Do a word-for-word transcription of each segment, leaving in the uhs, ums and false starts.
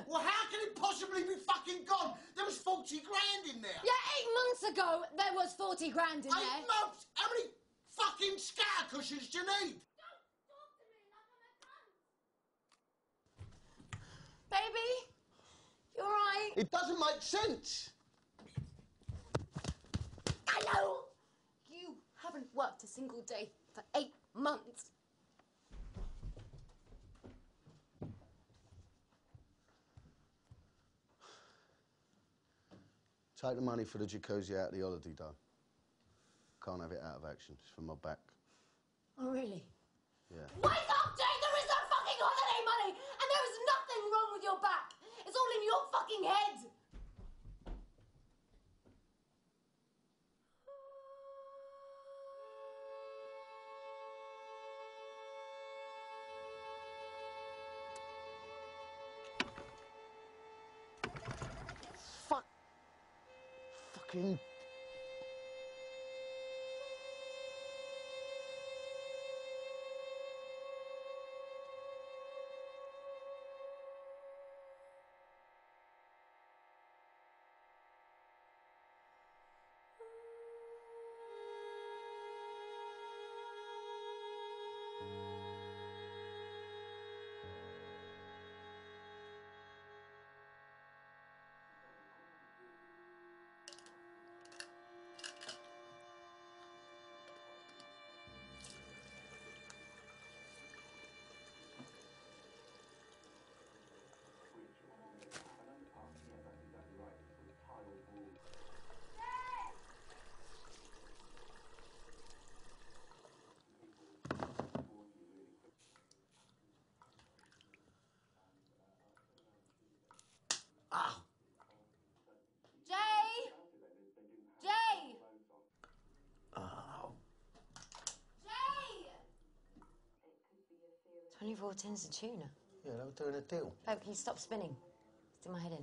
Well, how can it possibly be fucking gone? There was forty grand in there. Yeah, eight months ago there was forty grand in eight there. Eight months? How many fucking scar cushions do you need? Don't talk to me like I'm a cunt. Baby, you all right? It doesn't make sense. Hello! You haven't worked a single day for eight months. Take the money for the jacuzzi out of the holiday dome. Can't have it out of action. It's for my back. Oh, really? Yeah. Wake up, Jane! There is no fucking holiday money! And there is nothing wrong with your back! It's all in your fucking head! Fuck. Fucking... Ah! Jay! Jay! Oh. Jay! twenty-four tins of tuna. Yeah, they were doing a deal. Babe, can you stop spinning? It's in my head in.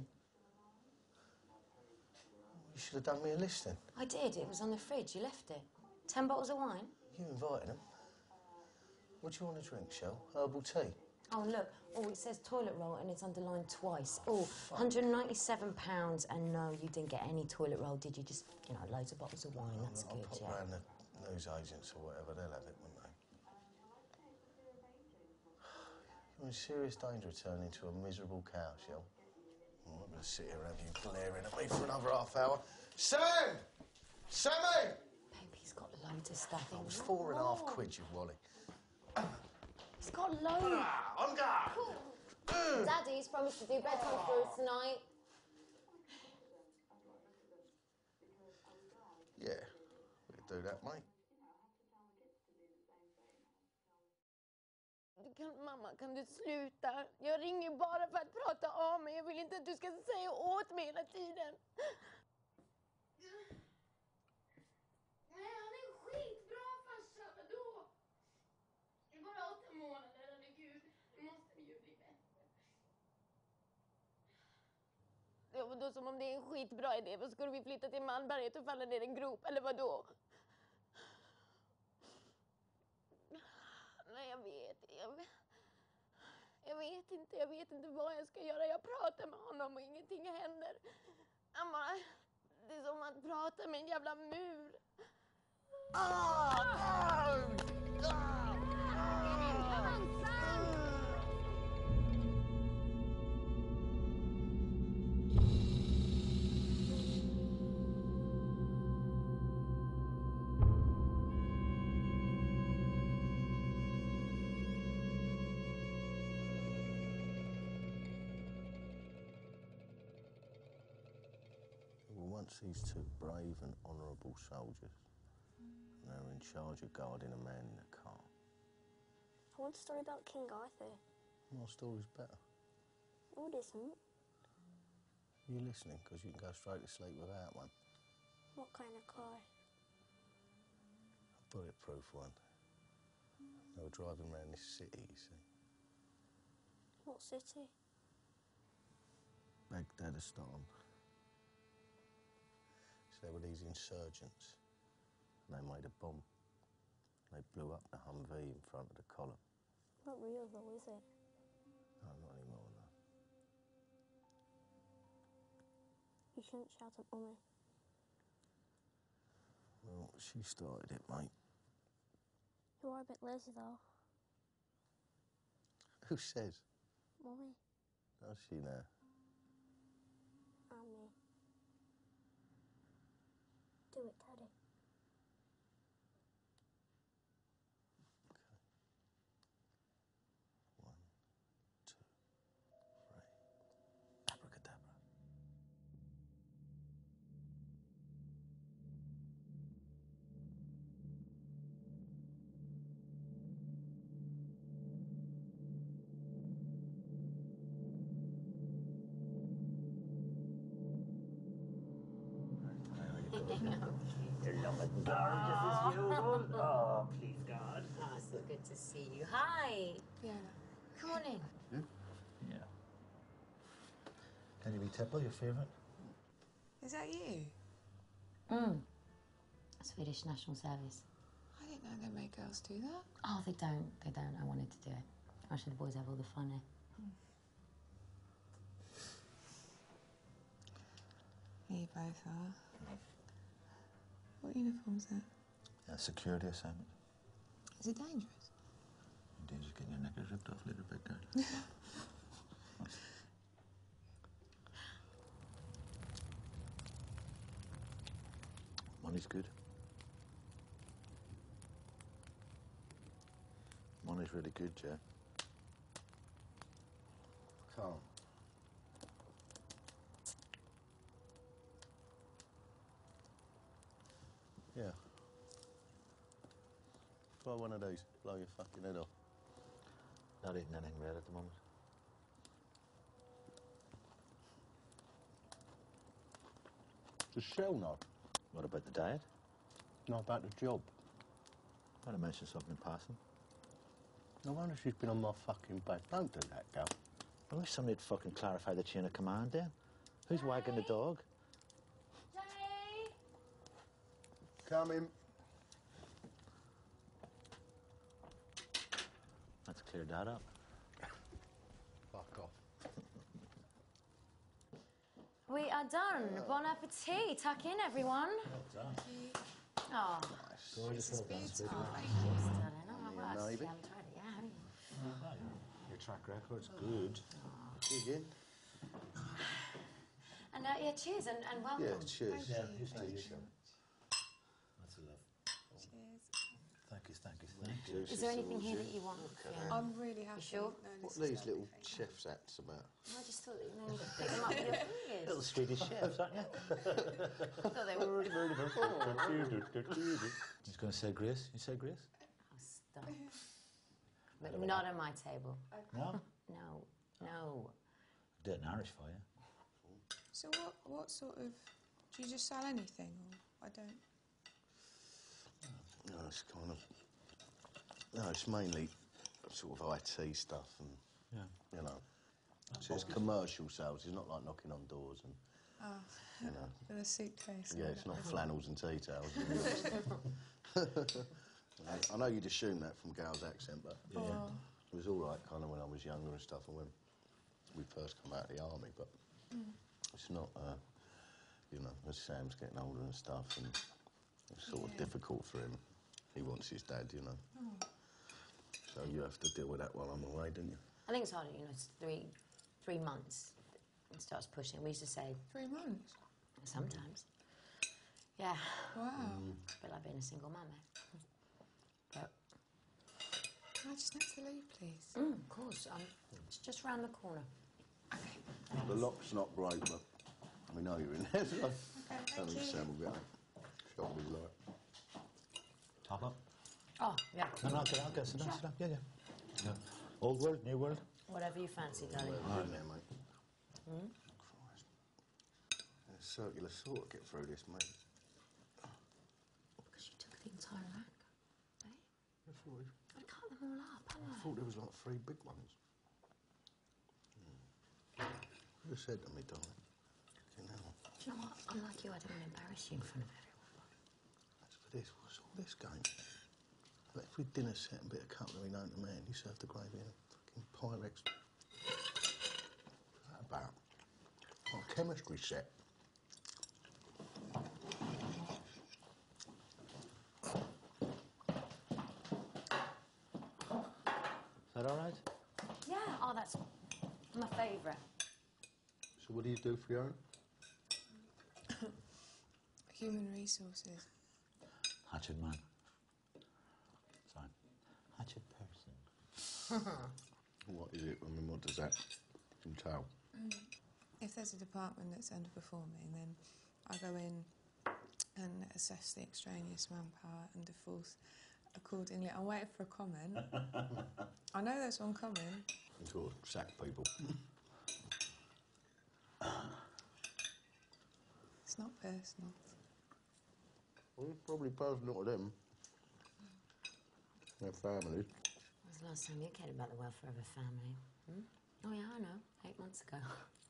You should have done me a list then. I did. It was on the fridge. You left it. Ten bottles of wine. You invited them. What do you want to drink, Shell? Herbal tea? Oh, look. Oh, it says toilet roll and it's underlined twice. Oh, one hundred and ninety-seven pounds, and no, you didn't get any toilet roll, did you? Just, you know, loads of bottles of wine. That's I'll good, pop yeah. round the news agents or whatever. They'll have it, won't they? You're in serious danger of turning into a miserable cow, Shell. I'm not going to sit here and have you glaring at me for another half hour. Sam! Sammy! Baby's got loads of stuff. It was four and a half quid, you Wally. He's got loads. Ah, on guard! Cool. Daddy's promised to do bedtime stories tonight. Yeah, we could do that, mate. Kan, mamma, kan du sluta? Jag ringer bara för att prata av mig. Jag vill inte att du ska säga åt mig hela tiden. Nej, han är skitbra farsa. Vadå? Det är bara åtta månader, herregud. Det måste ju bli bättre. Ja, vadå, som om det är en skitbra idé. Vad ska vi flytta till Malmberget och falla ner i en grop, eller vadå? Nej, jag vet. Jag vet. Jag vet inte. Jag vet inte vad jag ska göra. Jag pratar med honom och ingenting händer. Han bara... Det är som att prata med en jävla mur. Ah! No! Ah! Once these two brave and honourable soldiers, and they were in charge of guarding a man in a car. I want a story about King Arthur. My story's better. No, it isn't. You listening? Because you can go straight to sleep without one. What kind of car? A bulletproof one. They were driving around this city, you see. What city? Baghdadistan. So there were these insurgents, and they made a bomb. They blew up the Humvee in front of the column. Not real though, is it? No, not anymore, no. shouldn't shout at Mummy. Well, she started it, mate. You are a bit lazy, though. Who says? Mummy. Does she now? And me. Do it, Daddy. One, two, three. Abracadabra. You're looking gorgeous as usual. Oh, please, God. Oh, so good to see you. Hi. Fiona. Come on in. Yeah. Can you be Tipple, your favourite? Is that you? Mm. Swedish National Service. I didn't know they made girls do that. Oh, they don't. They don't. I wanted to do it. Actually, the boys have all the fun here. Here you both are. What uniform's that? Yeah, security assignment. Is it dangerous? You're just getting your knickers ripped off a little bit, girl. Money's good. Money's really good, Jack. Calm. Yeah. Try one of these. Blow your fucking head off. Not eating anything red at the moment. Does Shell know? What about the diet? Not about the job. Might have mentioned something in passing. No wonder she's been on my fucking back. Don't do that, girl. I wish somebody'd fucking clarify the chain of command then. Who's wagging the dog? Jay! Coming. Let's clear that up. Fuck off. We are done. Bon appetit. Tuck in, everyone. Oh, Gorgeous little dance video. I don't know. Well, I maybe. haven't tried it yet, have you? Your track record's good. Dig in. And uh, yeah, cheers and, and welcome. Yeah, cheers. Yeah, you. here's Thank to you, you. Sean. That's a love. Cheers. Thank you, thank you, thank you. Is there anything here that you want? Fiona? I'm really happy. sure? No, What this are is these lovely, little thank you. chef's hats about? I just thought that you know, pick them up with your fingers. Little Swedish chefs, aren't you? I thought they were. He's going to say grace. You say grace? Oh, stop. But not on my table. No? No, no. Do it in Irish for you. So what, what sort of... Do you just sell anything? Or I don't... No, it's kind of... No, it's mainly sort of I T stuff and, Yeah. you know. So it's commercial sales. It's not like knocking on doors and, Ah, you know. with a suitcase. Yeah, it's not flannels and tea towels. I- I know you'd assume that from Gal's accent, but Yeah. Oh, it was all right kind of when I was younger and stuff and when we first come out of the army, but it's not, uh, you know, as Sam's getting older and stuff and it's sort of Yeah. difficult for him. He wants his dad, you know. So you have to deal with that while I'm away, don't you? I think it's hard, you know, it's three, three months. It starts pushing. We used to say three months? sometimes. Yeah, Wow. a bit like being a single mum, eh? But, Can I just next to leave, please? mm, of course, um, it's just round the corner. Okay. The lock's not great, but we know you're in there, so Okay, I thank think you. Sam will get it. Shot with light. Top up. Oh, yeah. No, no, get out, get sit down, sit down. Yeah, yeah. yeah. Old world, new world. Whatever you fancy, darling. We're in there, mate. Christ. A circular saw to get through this, mate. Because you took the entire rack, eh? I thought, it- I'd cut them all up, I hadn't I? thought there was like three big ones. You said to me, darling. Fucking hell. Do you know what? Unlike you, I don't want to embarrass you in front of everyone. As for this, what's all this game? Like every dinner set and bit of cutlery known to man, you serve the gravy in a fucking Pyrex. What's that about? Oh, a chemistry set. favourite. So what do you do for your own? Human resources. Hatchet man. Sorry. Hatchet person. What is it? I mean, what does that entail? If there's a department that's underperforming, then I go in and assess the extraneous manpower and default accordingly. I'm waiting for a comment. I know there's one coming. And sort of sack people. It's not personal. Well, it's probably personal to them. Their families. When was the last time you cared about the welfare of a family? Hmm? Oh, yeah, I know. Eight months ago.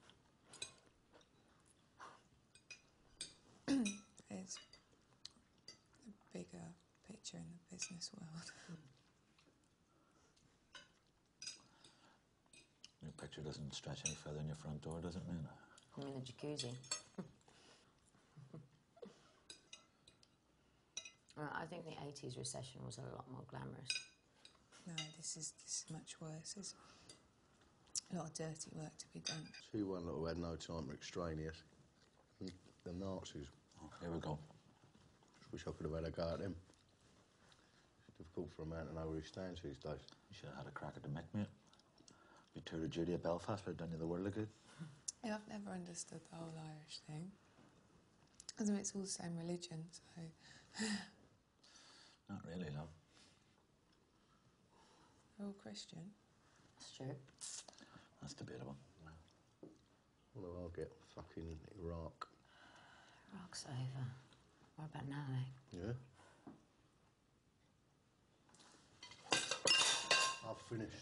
There's a bigger picture in the business world. Your picture doesn't stretch any further than your front door, does it, man? I'm in a jacuzzi. Well, I think the eighties recession was a lot more glamorous. No, this is this is much worse. There's a lot of dirty work to be done. See one lot who had no time for extraneous. The Nazis. Oh, here we go. Just wish I could have had a go at them. It's difficult for a man to know where he stands these days. You should have had a crack at the Mick, mate. You toured of duty at Belfast, but done you the world of good. Yeah, I've never understood the whole Irish thing. I mean, it's all the same religion, so... Not really, love. They're all Christian. That's true. That's debatable. What do I get? Fucking Iraq. Rock's over. What about now, eh? Yeah? I've finished.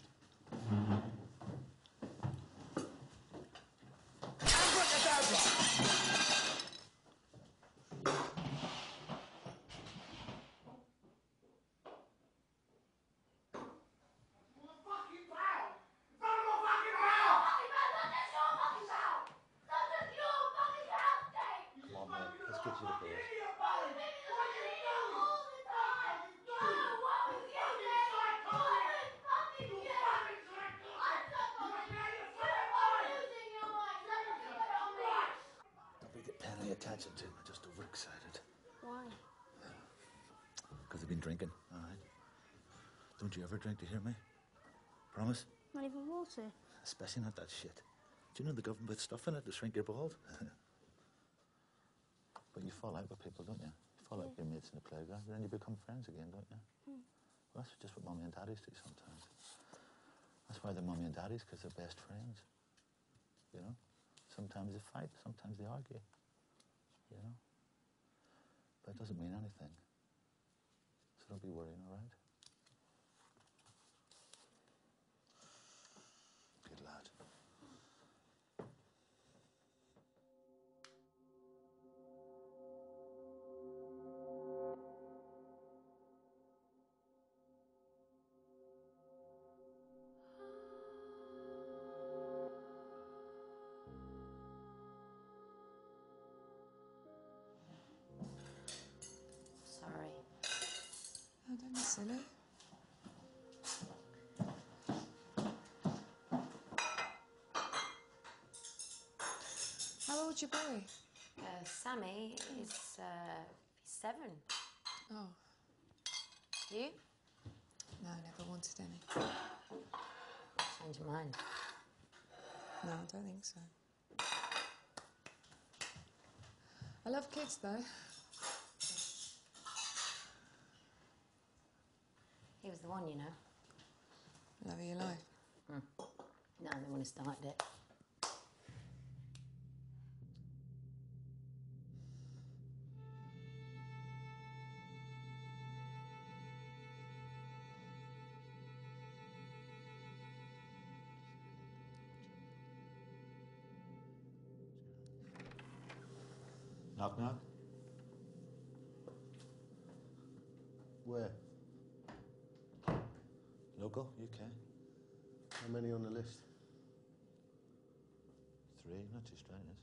Come on, mate. Let's get you the beers. Don't be paying any attention to me. Just overexcited. Why? Because I've been drinking, all right? Don't you ever drink, do you hear me? Promise? Not even water. Especially not that shit. Do you know the government puts stuff in it to shrink your balls? But you fall out with people, don't you? You fall out with your mates in the playground, and then you become friends again, don't you? Hmm. Well, that's just what mummy and daddies do sometimes. That's why they're mummy and daddies, because they're best friends. You know? Sometimes they fight, sometimes they argue. You know? But it doesn't mean anything. So don't be worrying, all right? Good lad. Sorry. Oh, don't be silly. How old's your boy? Uh, Sammy is uh, seven. Oh, You? no, never wanted any. Change your mind. No, I don't think so. I love kids, though. He was the one, you know. Love of your life. No, they want to start it. Knock, knock. Where? Local, U K. How many on the list? Three, not too strenuous.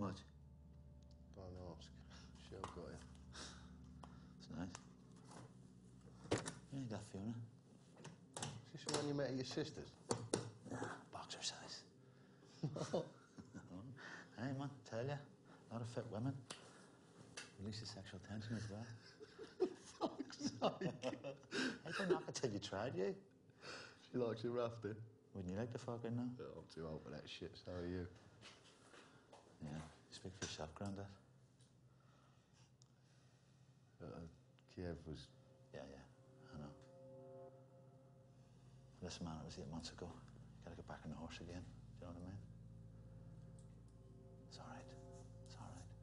What? Don't ask. Shell got it. It's nice. You ain't got Fiona. Is this the one you met at your sister's? Nah, boxer size. Hey, man, tell ya. A lot of fit women. Releases sexual tension as well. Fuck's sake. I don't knock it till you tried, you. She likes it rough, then. Wouldn't you like to fuck her now? Yeah, I'm too old for that shit, so are you. Yeah, speak for yourself, Grandad. Uh, Kiev was... Yeah, yeah, I know. Listen, man, it was eight months ago. You gotta get back on the horse again. Do you know what I mean? It's all right. It's all right.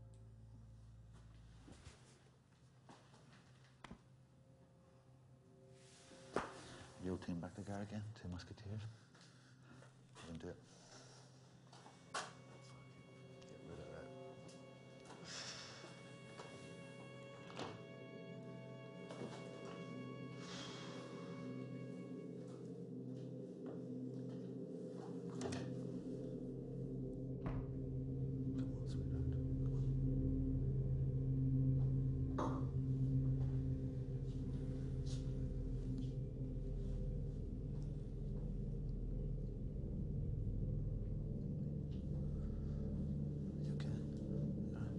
The old team back together again. Two musketeers. You can do it. Get rid of that. Come on, sweetheart. Come on. You okay? All right.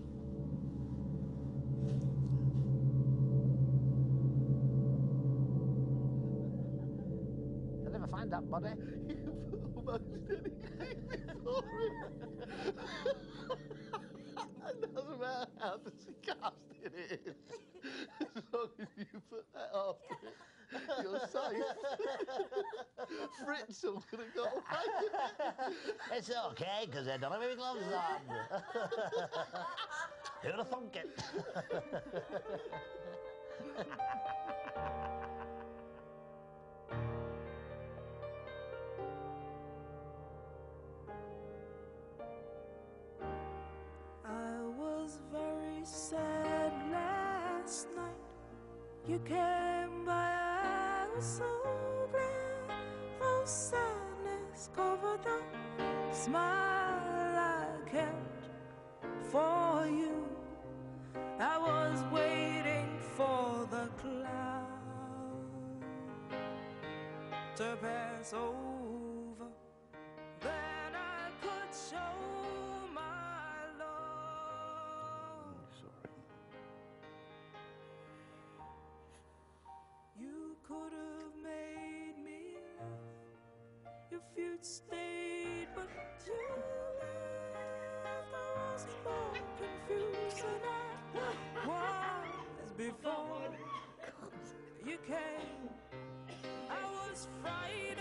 You'll never find that body. Almost didn't hate me for it. It doesn't matter how disgusting it is. As long as you put that after it, you're safe. Fritzl could have got away with it. It's okay, because I don't have any gloves on. Who'd have thunk it? I was very sad last night. You came by, I was so glad. Though sadness covered the smile I kept for you. I was waiting for the cloud to pass over. Then I could show my love. Sorry. You could have made me laugh if you'd stayed, but you left. I was more confused than I was before you came. I was frightened.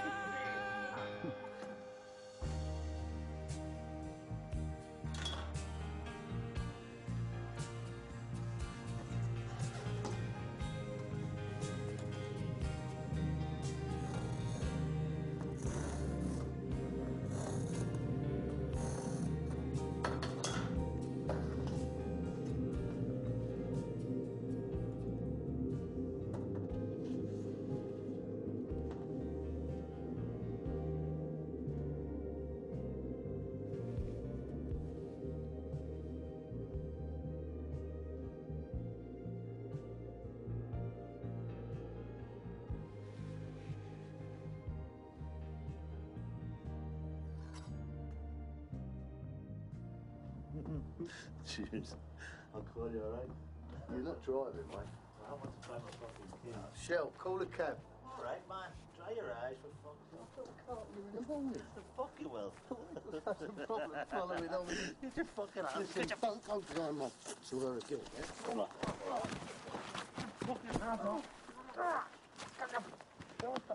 Cheers. I'll call you, all right? You're not driving, mate. I want to try my fucking key. Shell, call a cab. All right, man. Dry your eyes for fuck's sake. You're in the morning. The fuck you will. That's the problem. Following on. Get your fucking hands. Listen, don't go behind my to her again, yeah? Come on. Fucking hands off. Get the... Get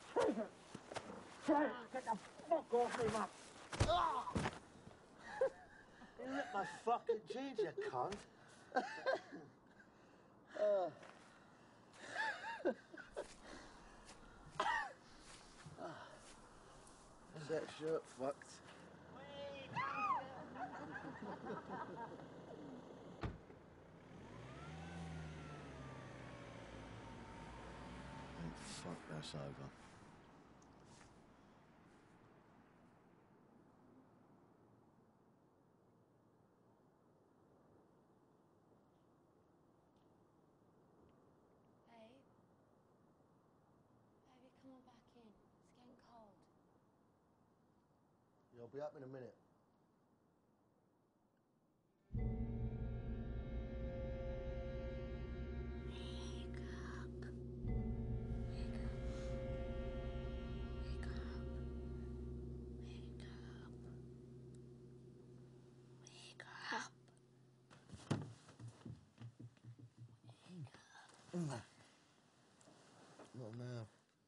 the fuck off me, man. You ripped my fucking jeans, you cunt. Uh. Is that shirt fucked? Oh, fuck, that's over. I'll be up in a minute. Not now.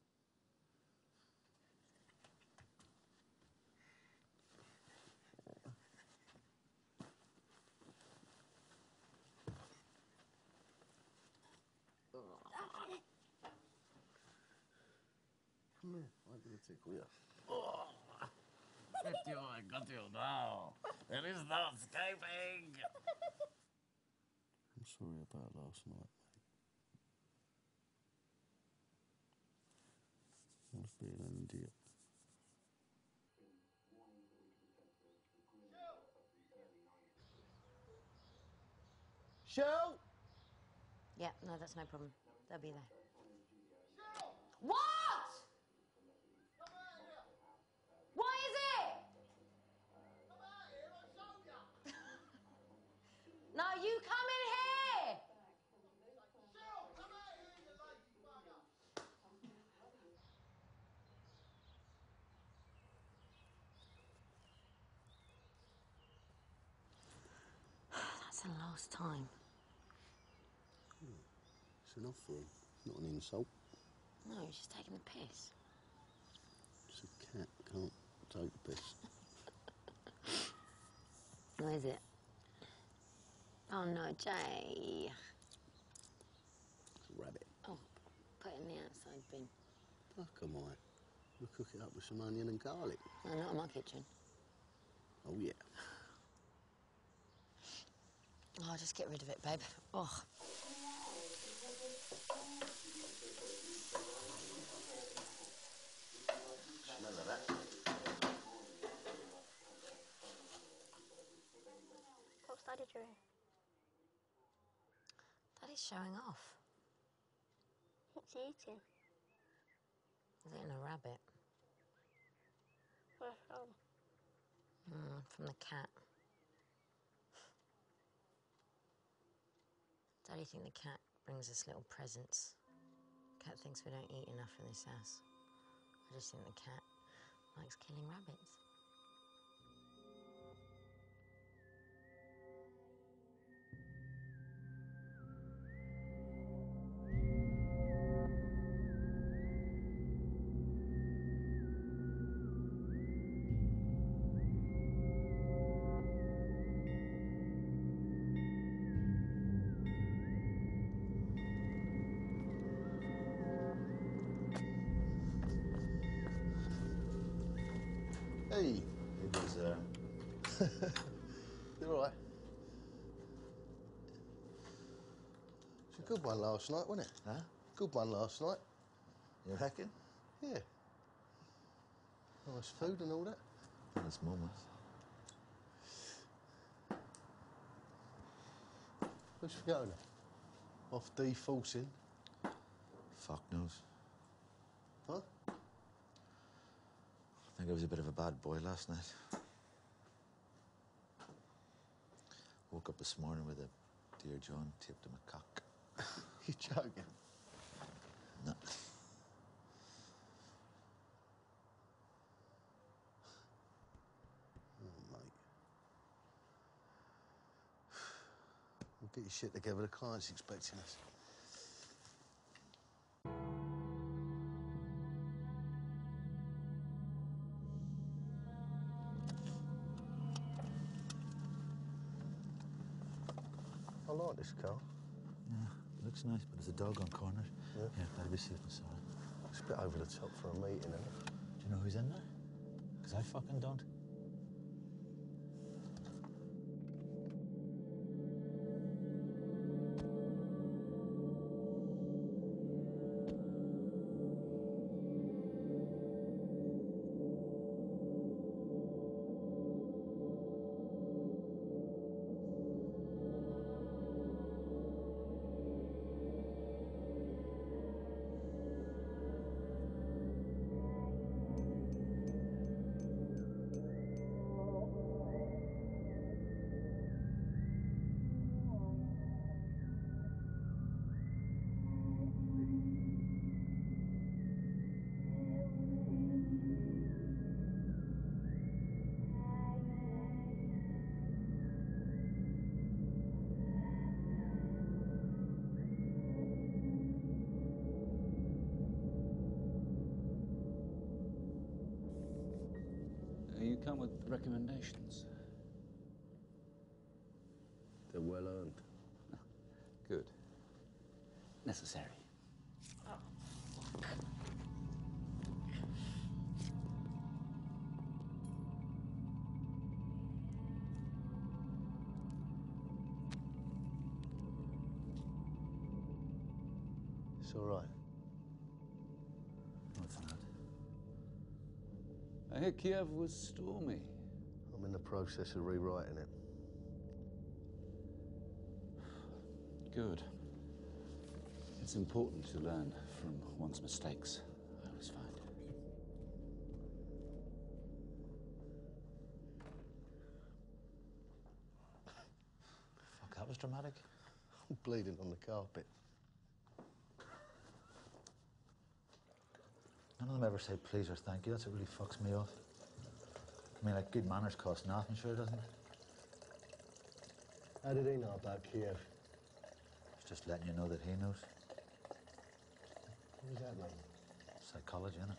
Come here, I'm gonna tickle you. Oh, got you, I got you now. There is no escaping. I'm sorry about last night, mate. I was being an idiot. Shell! Yeah, no, that's no problem. They'll be there. What? What is it? No, you come in here. That's the last time. It's enough for him. Not an insult. No, he's just taking the piss. It's a cat. Can't take the piss. No, is it? Oh no, Jay. It's a rabbit. Oh, put it in the outside bin. Fuck am I? We'll cook it up with some onion and garlic. No, not in my kitchen. Oh, yeah. Oh, just get rid of it, babe. Oh. Smell of that. What's Daddy doing? Daddy's showing off. What's he eating? He's eating a rabbit. Where from? Mm, from the cat. Daddy think the cat brings us little presents. Cat thinks we don't eat enough in this house. I just think the cat likes killing rabbits. Hey. It was, uh... You're all right. It's a good one last night, wasn't it? Huh? Good one last night. You reckon? Yeah. Nice food and all that. Nice moments. Where's Fiona? Off deforcing? Fuck knows. Huh? I think I was a bit of a bad boy last night. Woke up this morning with a Dear John taped to my cock. You joking? No. Oh, mate. We'll get your shit together. The client's expecting us. I like this car. Yeah, looks nice, but there's a dog on corners. Yeah? Yeah, better be safe and sorry. It's a bit over the top for a meeting, isn't it? Do you know who's in there? Because I fucking don't. you come with recommendations. They're well earned. Good. Necessary. It's all right. No, it's not. I hear Kiev was stormy. I'm in the process of rewriting it. Good. It's important to learn from one's mistakes, I always find. Fuck, that was dramatic. I'm bleeding on the carpet. None of them ever say please or thank you. That's what really fucks me off. I mean, like, good manners cost nothing, sure doesn't it? How did he know about Kiev? It's just letting you know that he knows. What does that mean? Psychology, innit?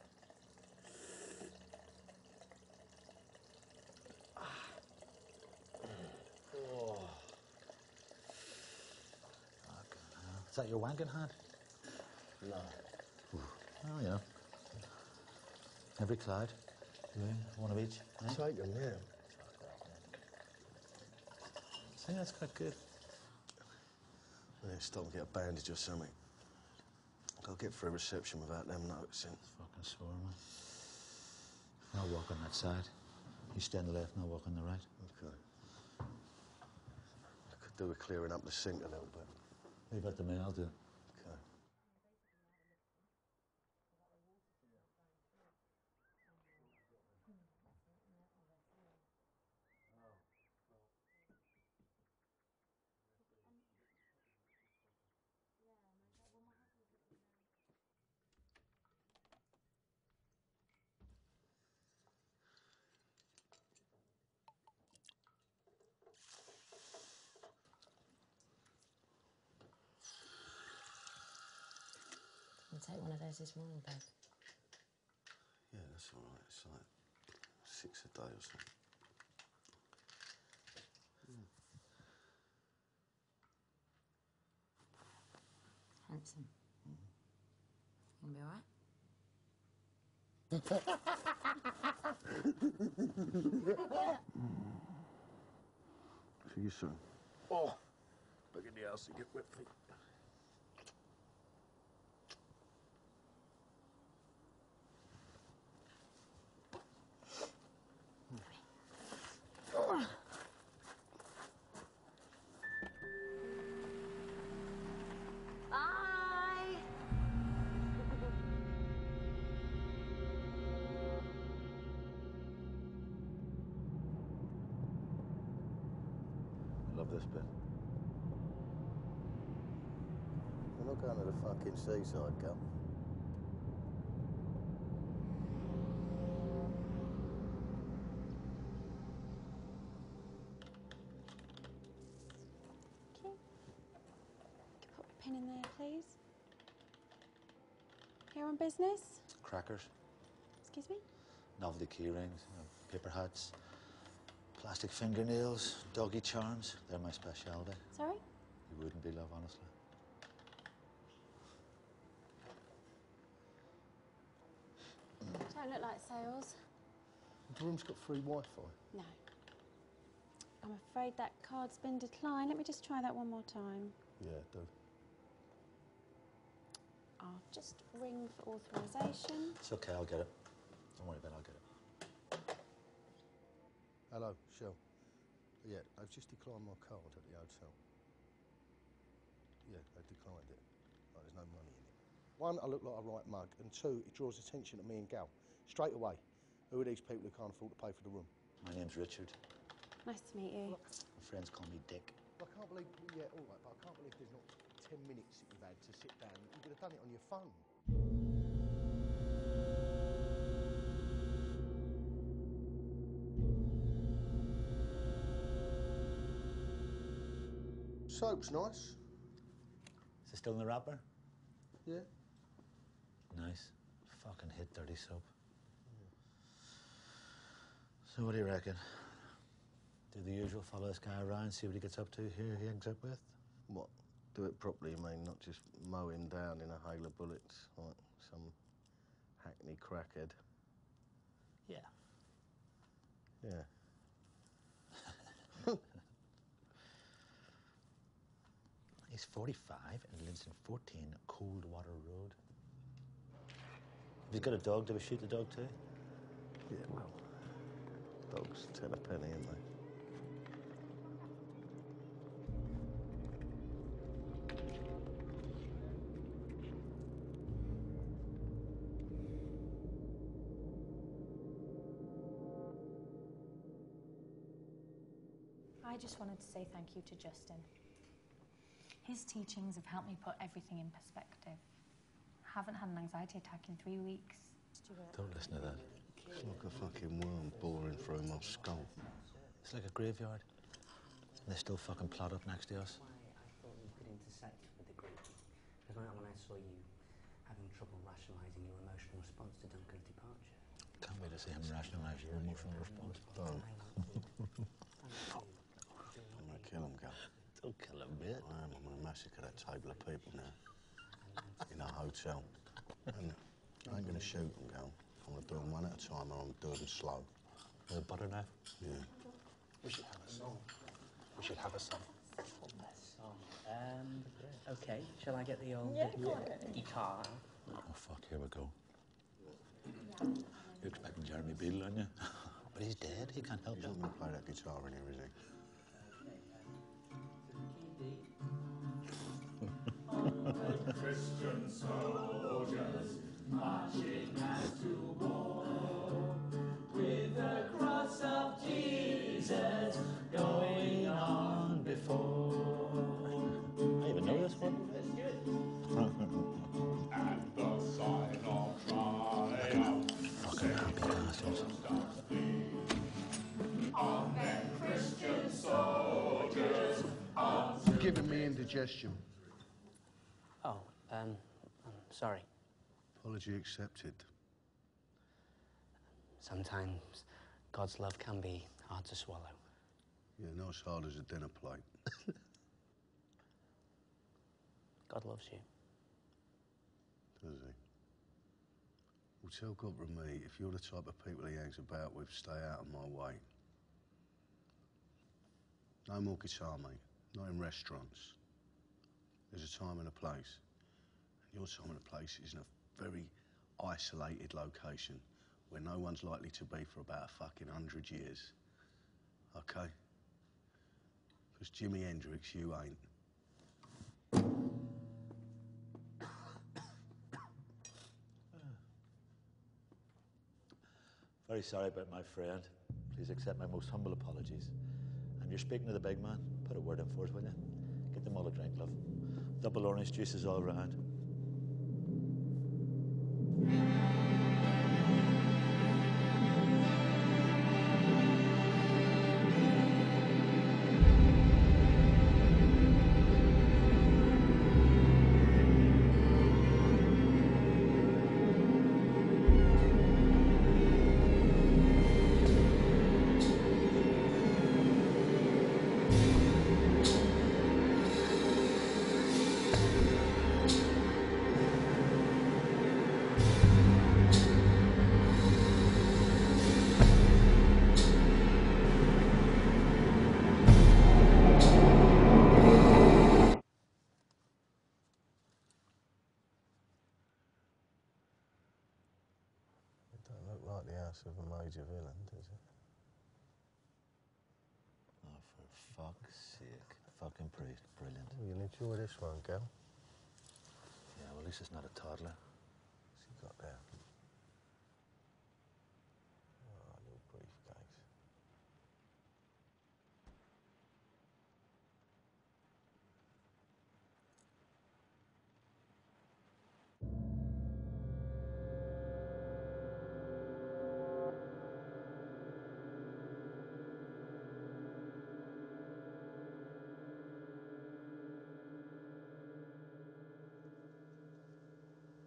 Oh. Is that your wanking hand? No. Oh, yeah. Every Clyde. Yeah, one of each. Eh? Take them, yeah. See, that's quite good. Yeah, stop and get a bandage or something. I'll get through reception without them noticing. Fucking sore, man. I'll walk on that side. You stay on the left and I'll walk on the right. Okay. I could do with clearing up the sink a little bit. Leave that to me, I'll do it. Okay. I'll take one of those this morning, babe. Yeah, that's all right. It's like six a day or something. Handsome. You gonna be all right? See you soon. Oh, back in the house to get wet feet. Bye! I love this bit. We're not going to the fucking seaside, Gal. Put a pin in there, please. Here on business? Crackers, Excuse me? novelty key rings, you know, paper hats, plastic fingernails, doggy charms. They're my speciality. Sorry? You wouldn't be, love, honestly. Don't look like sales. The room's got free Wi-Fi. No. I'm afraid that card's been declined. Let me just try that one more time. Yeah, do. I'll just ring for authorisation. It's okay, I'll get it. Don't worry about it, I'll get it. Hello, Shell. Yeah, I've just declined my card at the hotel. Yeah, they declined it. Like, there's no money in it. One, I look like a right mug, and two, it draws attention to me and Gal. Straight away. Who are these people who can't afford to pay for the room? My name's Richard. Nice to meet you. My friends call me Dick. I can't believe, yeah, all right, but I can't believe there's not ten minutes that you've had to sit down. You could have done it on your phone. Soap's nice. Is it still in the wrapper? Yeah. Nice. Fucking hit dirty soap. So what do you reckon? Do the usual, follow this guy around, see what he gets up to, here he hangs up with? What? Do it properly, you mean, not just mow him down in a hail of bullets like some hackney crackhead. Yeah. Yeah. He's forty-five and lives in fourteen Coldwater Road. Have you got a dog? Do we shoot the dog too? Yeah, well, dogs ten a penny, ain't they? I just wanted to say thank you to Justin. His teachings have helped me put everything in perspective. Haven't had an anxiety attack in three weeks. Don't listen to that. It's like a fucking worm boring through my skull. It's like a graveyard. And they still fucking plot up next to us. I thought you could intersect with the group. Because when I saw you having trouble rationalising your emotional response to Duncan's departure. Can't wait to see him rationalise your emotional response. Don't. I'm gonna kill him, Gal. Don't kill him, mate. I am. I'm gonna massacre that table of people now. In a hotel. And I ain't gonna shoot them, Gal. I'm gonna do them one at a time, or I'm doing them slow. With a butter knife? Yeah. We should have a song. We should have a song. A song. Um, okay, shall I get the old Yeah, the, go on. guitar? Oh, fuck, here we go. You're expecting Jeremy Beadle, aren't you? But he's dead, he can't help He's it. not gonna play that guitar in here, is he? Christian soldiers marching as to war, with the cross of Jesus going on before. I even know this one. And the sign of triumph. Fucking happy bastards. On them Christian soldiers, on to Giving me indigestion. Oh, um, I'm sorry. Apology accepted. Sometimes God's love can be hard to swallow. Yeah, not as hard as a dinner plate. God loves you. Does he? Well, tell God from me, if you're the type of people he hangs about with, stay out of my way. No more guitar, mate. Not in restaurants. There's a time and a place. And your time and a place is in a very isolated location where no one's likely to be for about a fucking hundred years. Okay? Because Jimi Hendrix, you ain't. Very sorry about my friend. Please accept my most humble apologies. And you're speaking to the big man. Put a word in for us, will you? Get them all a drink, love. Double orange juices all round. Like the house of a major villain, does it? Oh, for fuck's sake. Fucking priest. Brilliant. Oh, you'll enjoy this one, Gal. Yeah, well, at least it's not a toddler. What's he got there? Oh, a little briefcase.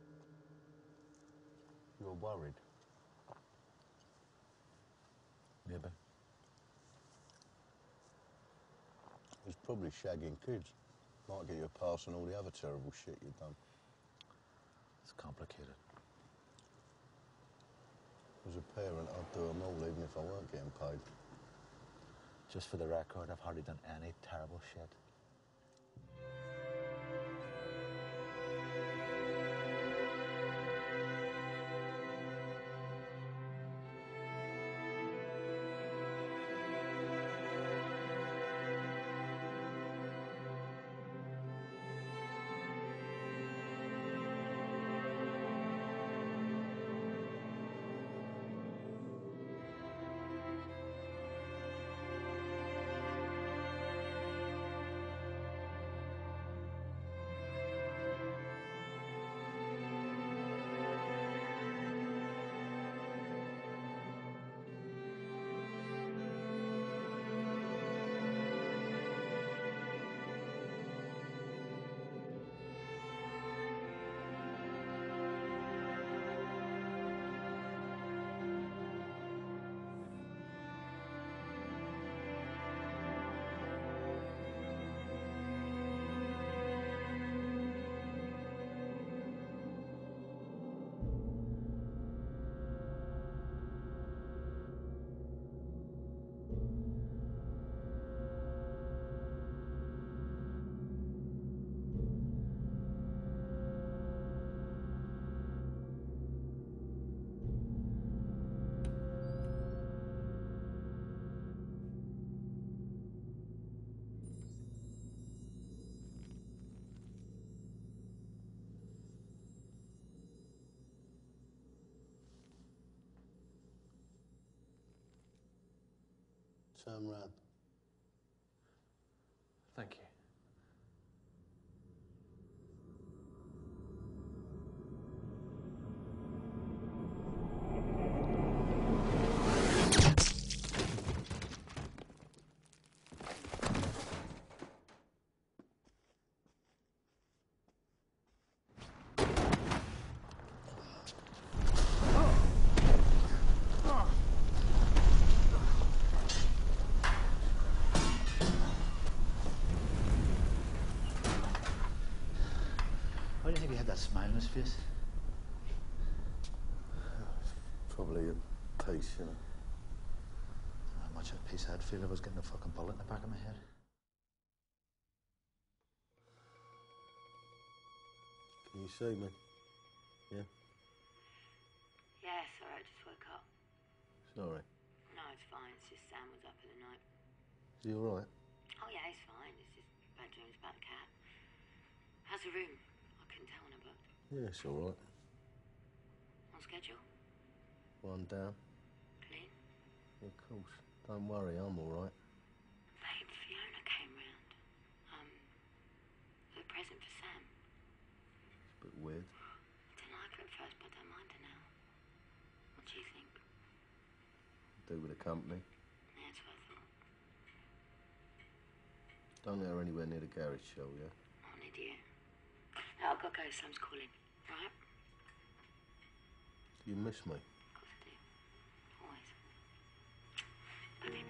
You're worried? Yeah. Maybe. He's probably shagging kids. Might get you a pass on all the other terrible shit you've done. It's complicated. As a parent, I'd do them all, even if I weren't getting paid. Just for the record, I've hardly done any terrible shit. Turn round. Thank you. Why do you think he had that smile on his face? Probably a piece, you know. How much of a piece I'd feel if I was getting a fucking bullet in the back of my head. Can you see me? Yeah? Yeah, sorry, I just woke up. Sorry. No, it's fine. It's just Sam was up in the night. Is he all right? Oh, yeah, he's fine. It's just bad dreams about the cat. How's the room? I couldn't tell when I booked. Yeah, it's all right. On schedule? One down. Clean? Yeah, of course. Don't worry, I'm all right. Babe, Fiona came round. Um, with a present for Sam. It's a bit weird. Didn't like her at first, but I don't mind her now. What do you think? Do with the company. Yeah, that's what I thought. Don't let her anywhere near the garage, shall ya? Not an idiot. No, I've got to go. Sam's calling. Right? Do you miss me? Of course I do. Always. Love you.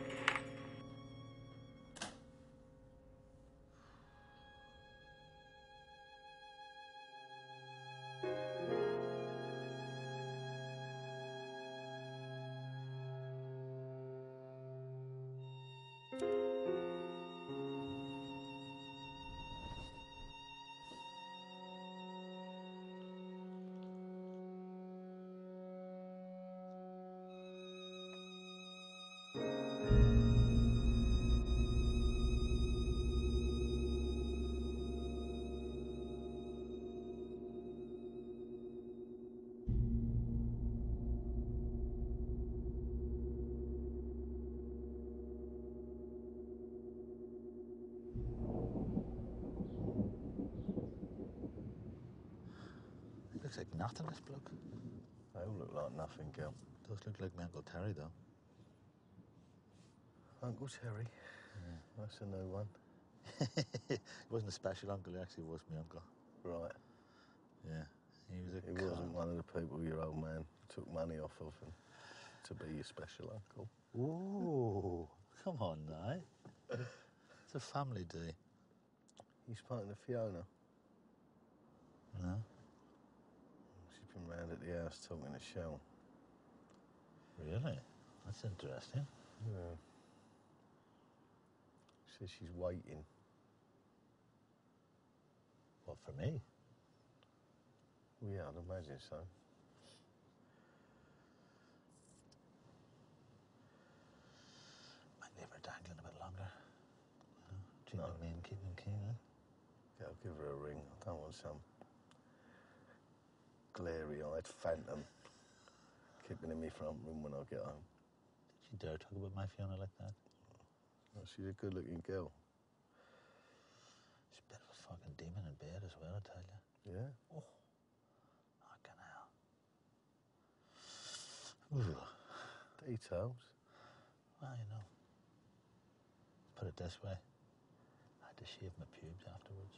Looks like nothing, this bloke. They all look like nothing, Gil. Does look like my Uncle Terry, though. Uncle Terry? Yeah. That's a new one. He wasn't a special uncle, he actually was my uncle. Right. Yeah. He was a He cunt. wasn't one of the people your old man took money off of and to be your special uncle. Ooh, come on now. It's a family day. You spoken to Fiona? No? She's been round at the house talking to Shell. Really? That's interesting. Yeah. She says she's waiting. What, for me? Well, yeah, I'd imagine so. Might leave her dangling a bit longer. You know, Dream of me and keep him keen, eh? Yeah, I'll give her a ring. I don't want some glary-eyed phantom keeping in my front room when I get home. Did you dare talk about my Fiona like that? Well, she's a good-looking girl. She's a bit of a fucking demon in bed as well, I tell you. Yeah? Oh. Fucking hell. Ooh. Details? Well, you know. Put it this way. I had to shave my pubes afterwards.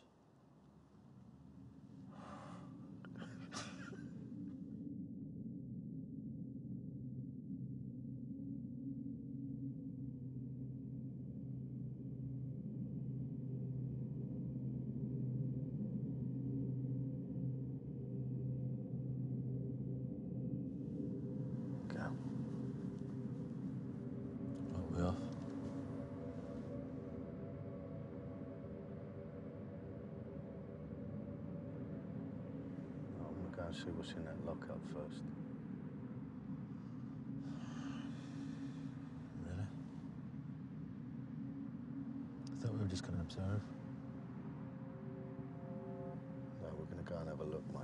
Go. Are we off? I'm going to go and see what's in that lockup first. Really? I thought we were just going to observe. No, we're going to go and have a look, mate.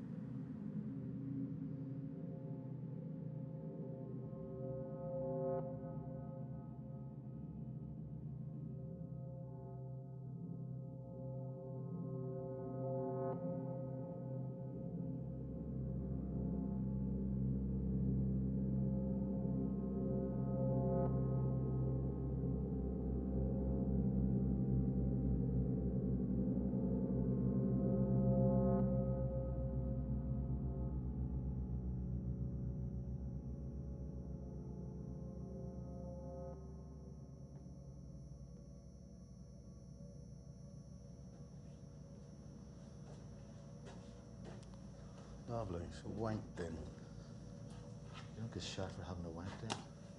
Lovely. It's a wank den. You don't get shot for having a wank den.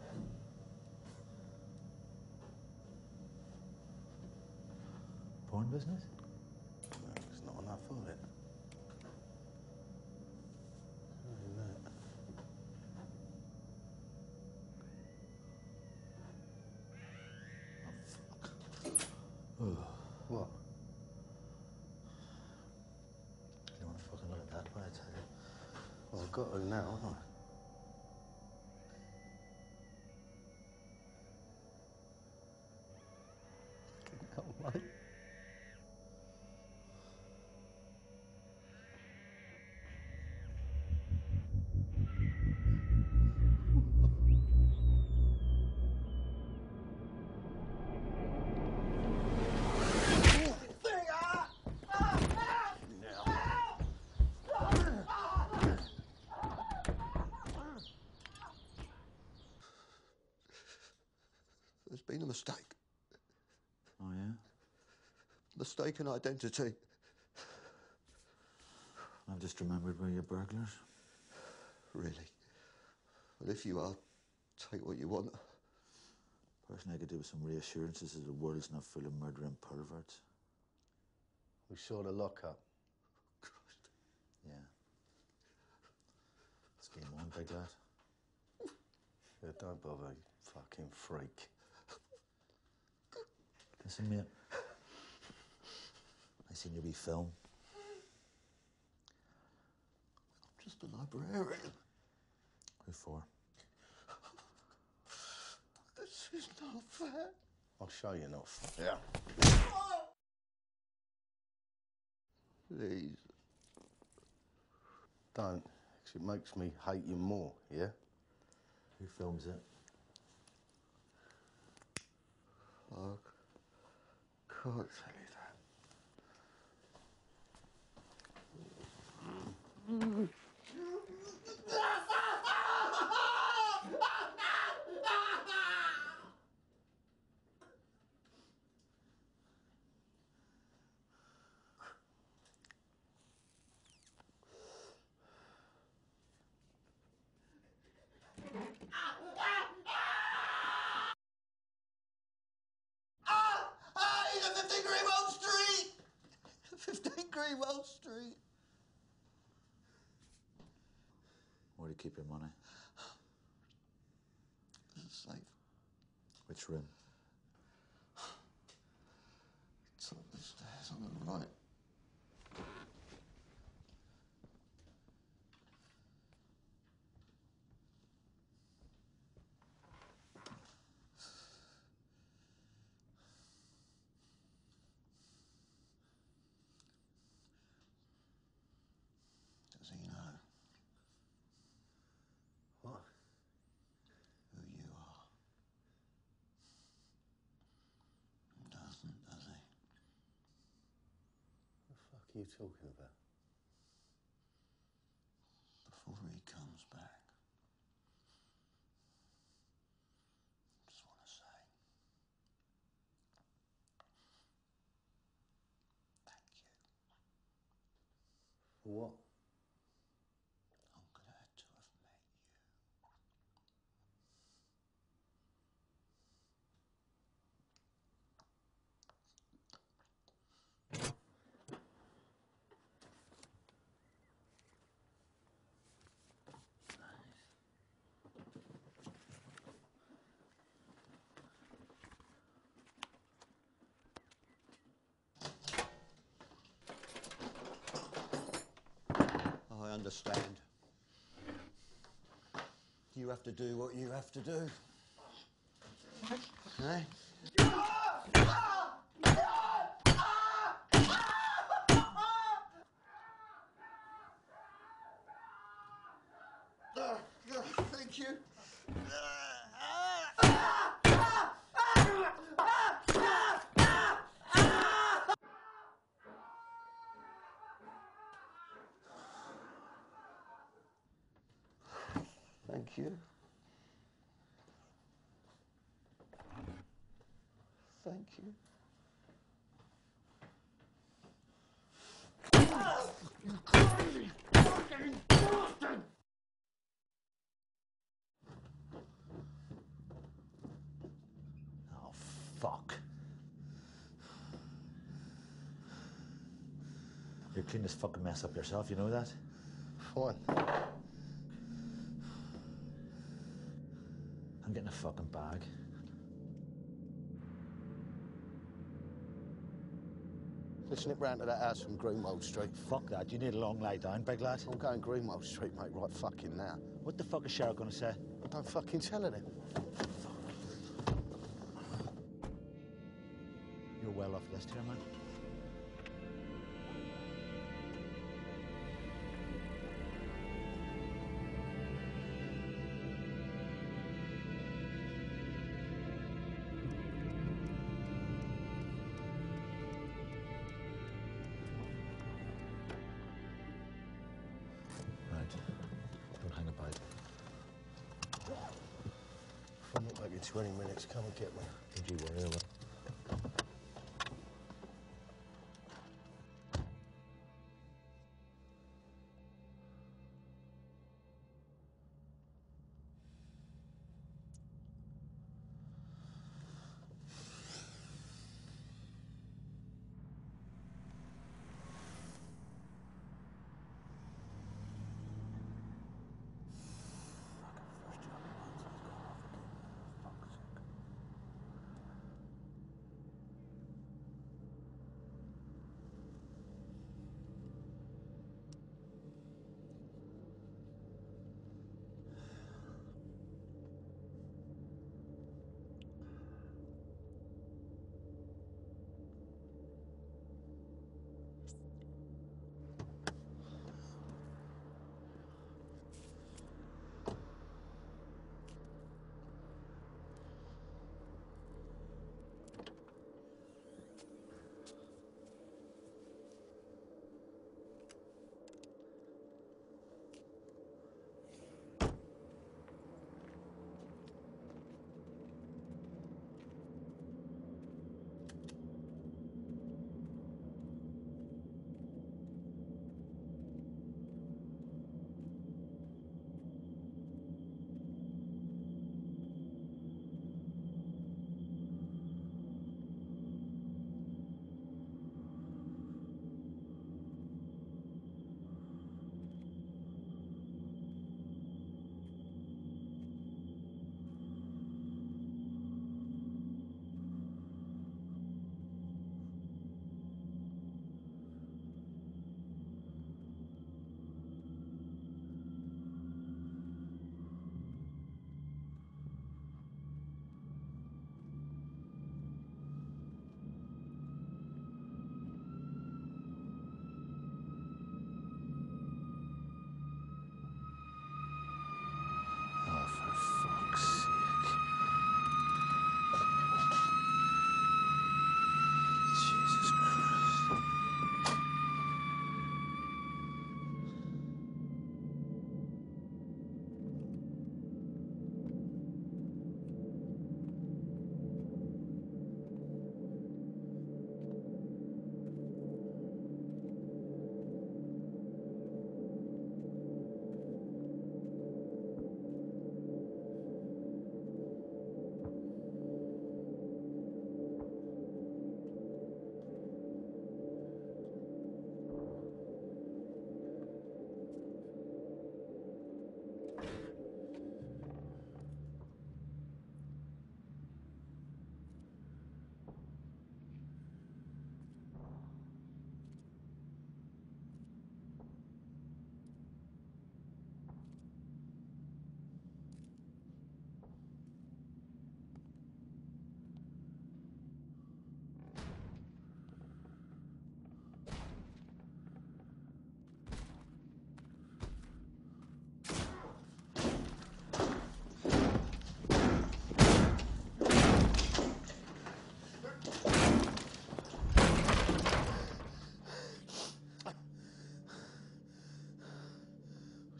Porn business? No, there's not enough of it. Only that. Ugh. What? You don't want to fucking look at that, but I tell you. Well, I've got to now, haven't I? Fucking hell, mate. There's been a mistake. Oh, yeah? Mistaken identity. I've just remembered we're your burglars. Really? Well, if you are, take what you want. Person I could do with some reassurances is the world is not full of murdering perverts. We saw the lockup. Yeah. It's game on, big lad. Yeah, don't bother, you fucking freak. Listen, mate. I seen your wee film. I'm just a librarian. Who for? This is not fair. I'll show you not fair. Please. Don't, because it makes me hate you more, yeah? Who films it? I can't tell you that. Greenwald Street! fifteen Greenwald Street. Where do you keep your money? It's safe. Which room? It's up the stairs on the right. Does he know? What? Who you are? Doesn't, does he? What the fuck are you talking about? Before he comes back, just want to say thank you. For what? I'm glad to have met you. I understand. You have to do what you have to do. Eh? Thank you. Thank you. Thank you. You crazy fucking bastard! Oh, fuck. You cleaned this fucking mess up yourself, you know that? Fine. I'm getting a fucking bag. Let's nip round to that house from Greenwald Street. Fuck that, you need a long lie down, big lad. I'm going Greenwald Street, mate, right fucking now. What the fuck is Cheryl gonna say? Don't fucking tell her then. You're well off list here, man. Right. Don't hang about. I'm not back in twenty minutes. Come and get me. Don't you worry about it.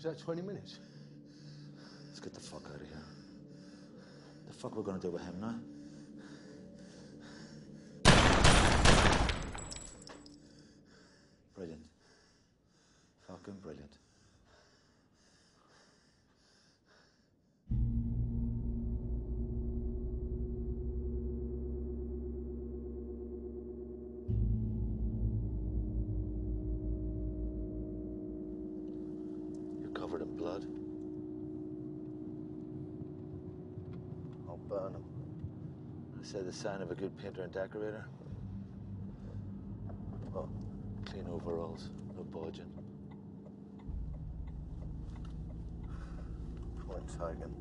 that twenty minutes? Let's get the fuck out of here. The fuck we're gonna do with him now? Brilliant. Fucking brilliant. You're covered in blood. I'll burn them. I say the sign of a good painter and decorator. Oh, clean overalls, no bodging. Point taken.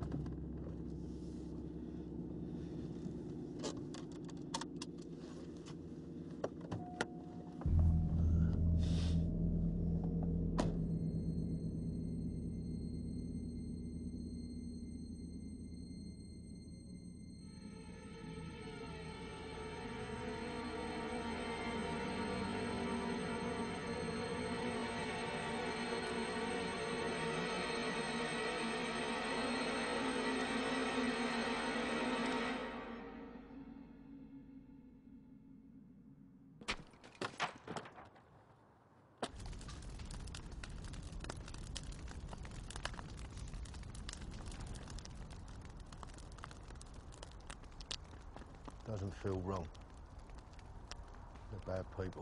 Doesn't feel wrong. They're bad people.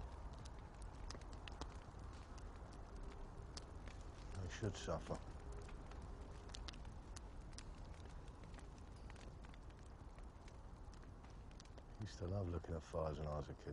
They should suffer. Used to love looking at fires when I was a kid.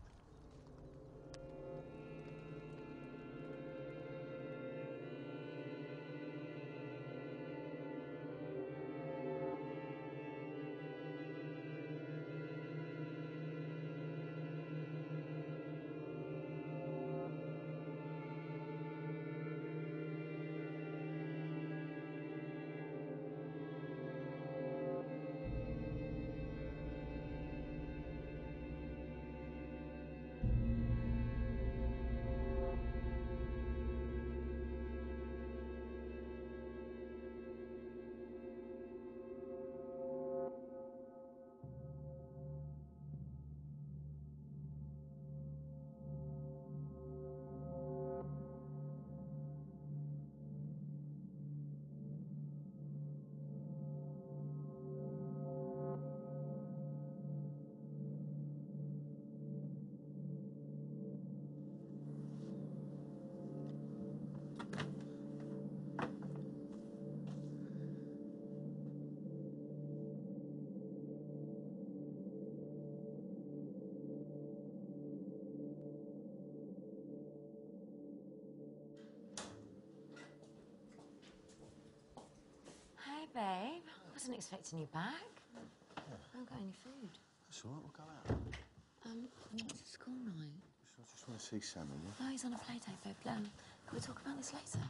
Hey, babe. I wasn't expecting you back. I haven't got any food. That's all right, we'll go out. Um, what's the school night? I just want to see Sam and you. Oh, he's on a play date, babe. Um, can we talk about this later?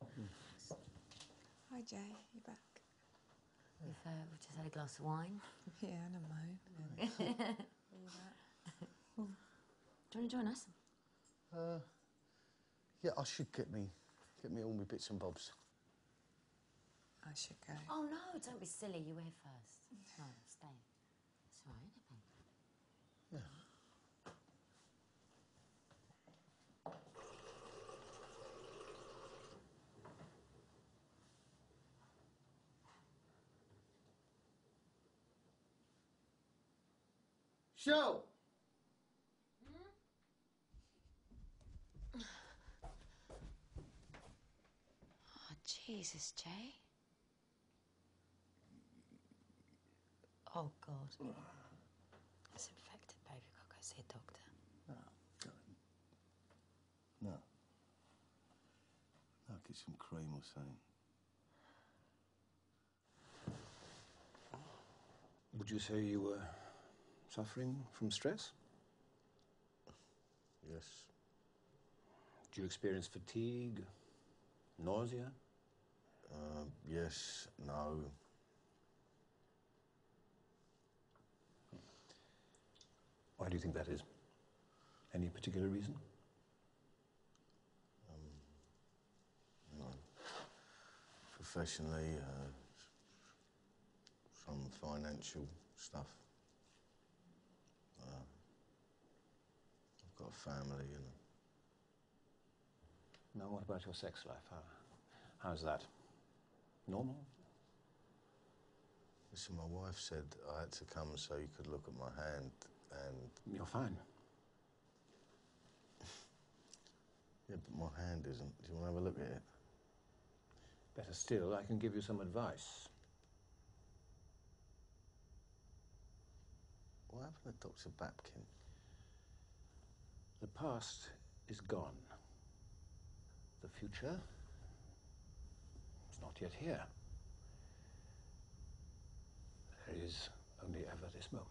Hi, Jay. You back? We've, uh, we've just had a glass of wine. Yeah, and a moan. Do you want to join us? Uh, yeah, I should get me, get me all my bits and bobs. I should go. Oh, no, don't be silly. You were here first. No, stay. It's all right, isn't it, babe? Yeah. Show! Oh, Jesus, Jay. Oh, God. It's infected, babe. You've got to go see a doctor. No, go on. No. No, get some cream or something. Would you say you were suffering from stress? Yes. Do you experience fatigue, nausea? Uh, yes, no. Why do you think that is? Any particular reason? Um, no. professionally, uh, some financial stuff. Uh, I've got a family and... Now, what about your sex life? How, how's that? Normal? Listen, my wife said I had to come so you could look at my hand and... You're fine. Yeah, but my hand isn't. Do you want to have a look at it? Better still, I can give you some advice. What happened to Doctor Babkin? The past is gone. The future is not yet here. There is only ever this moment.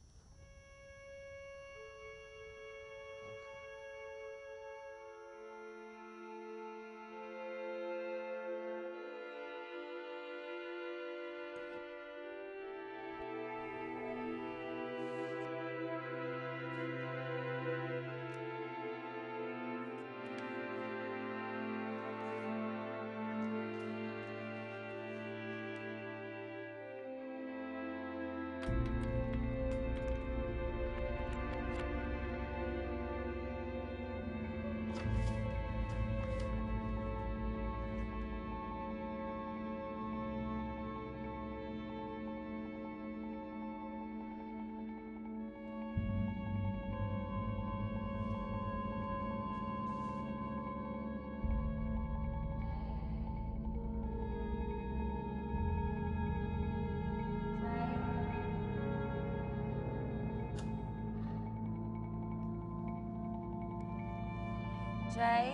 Jay?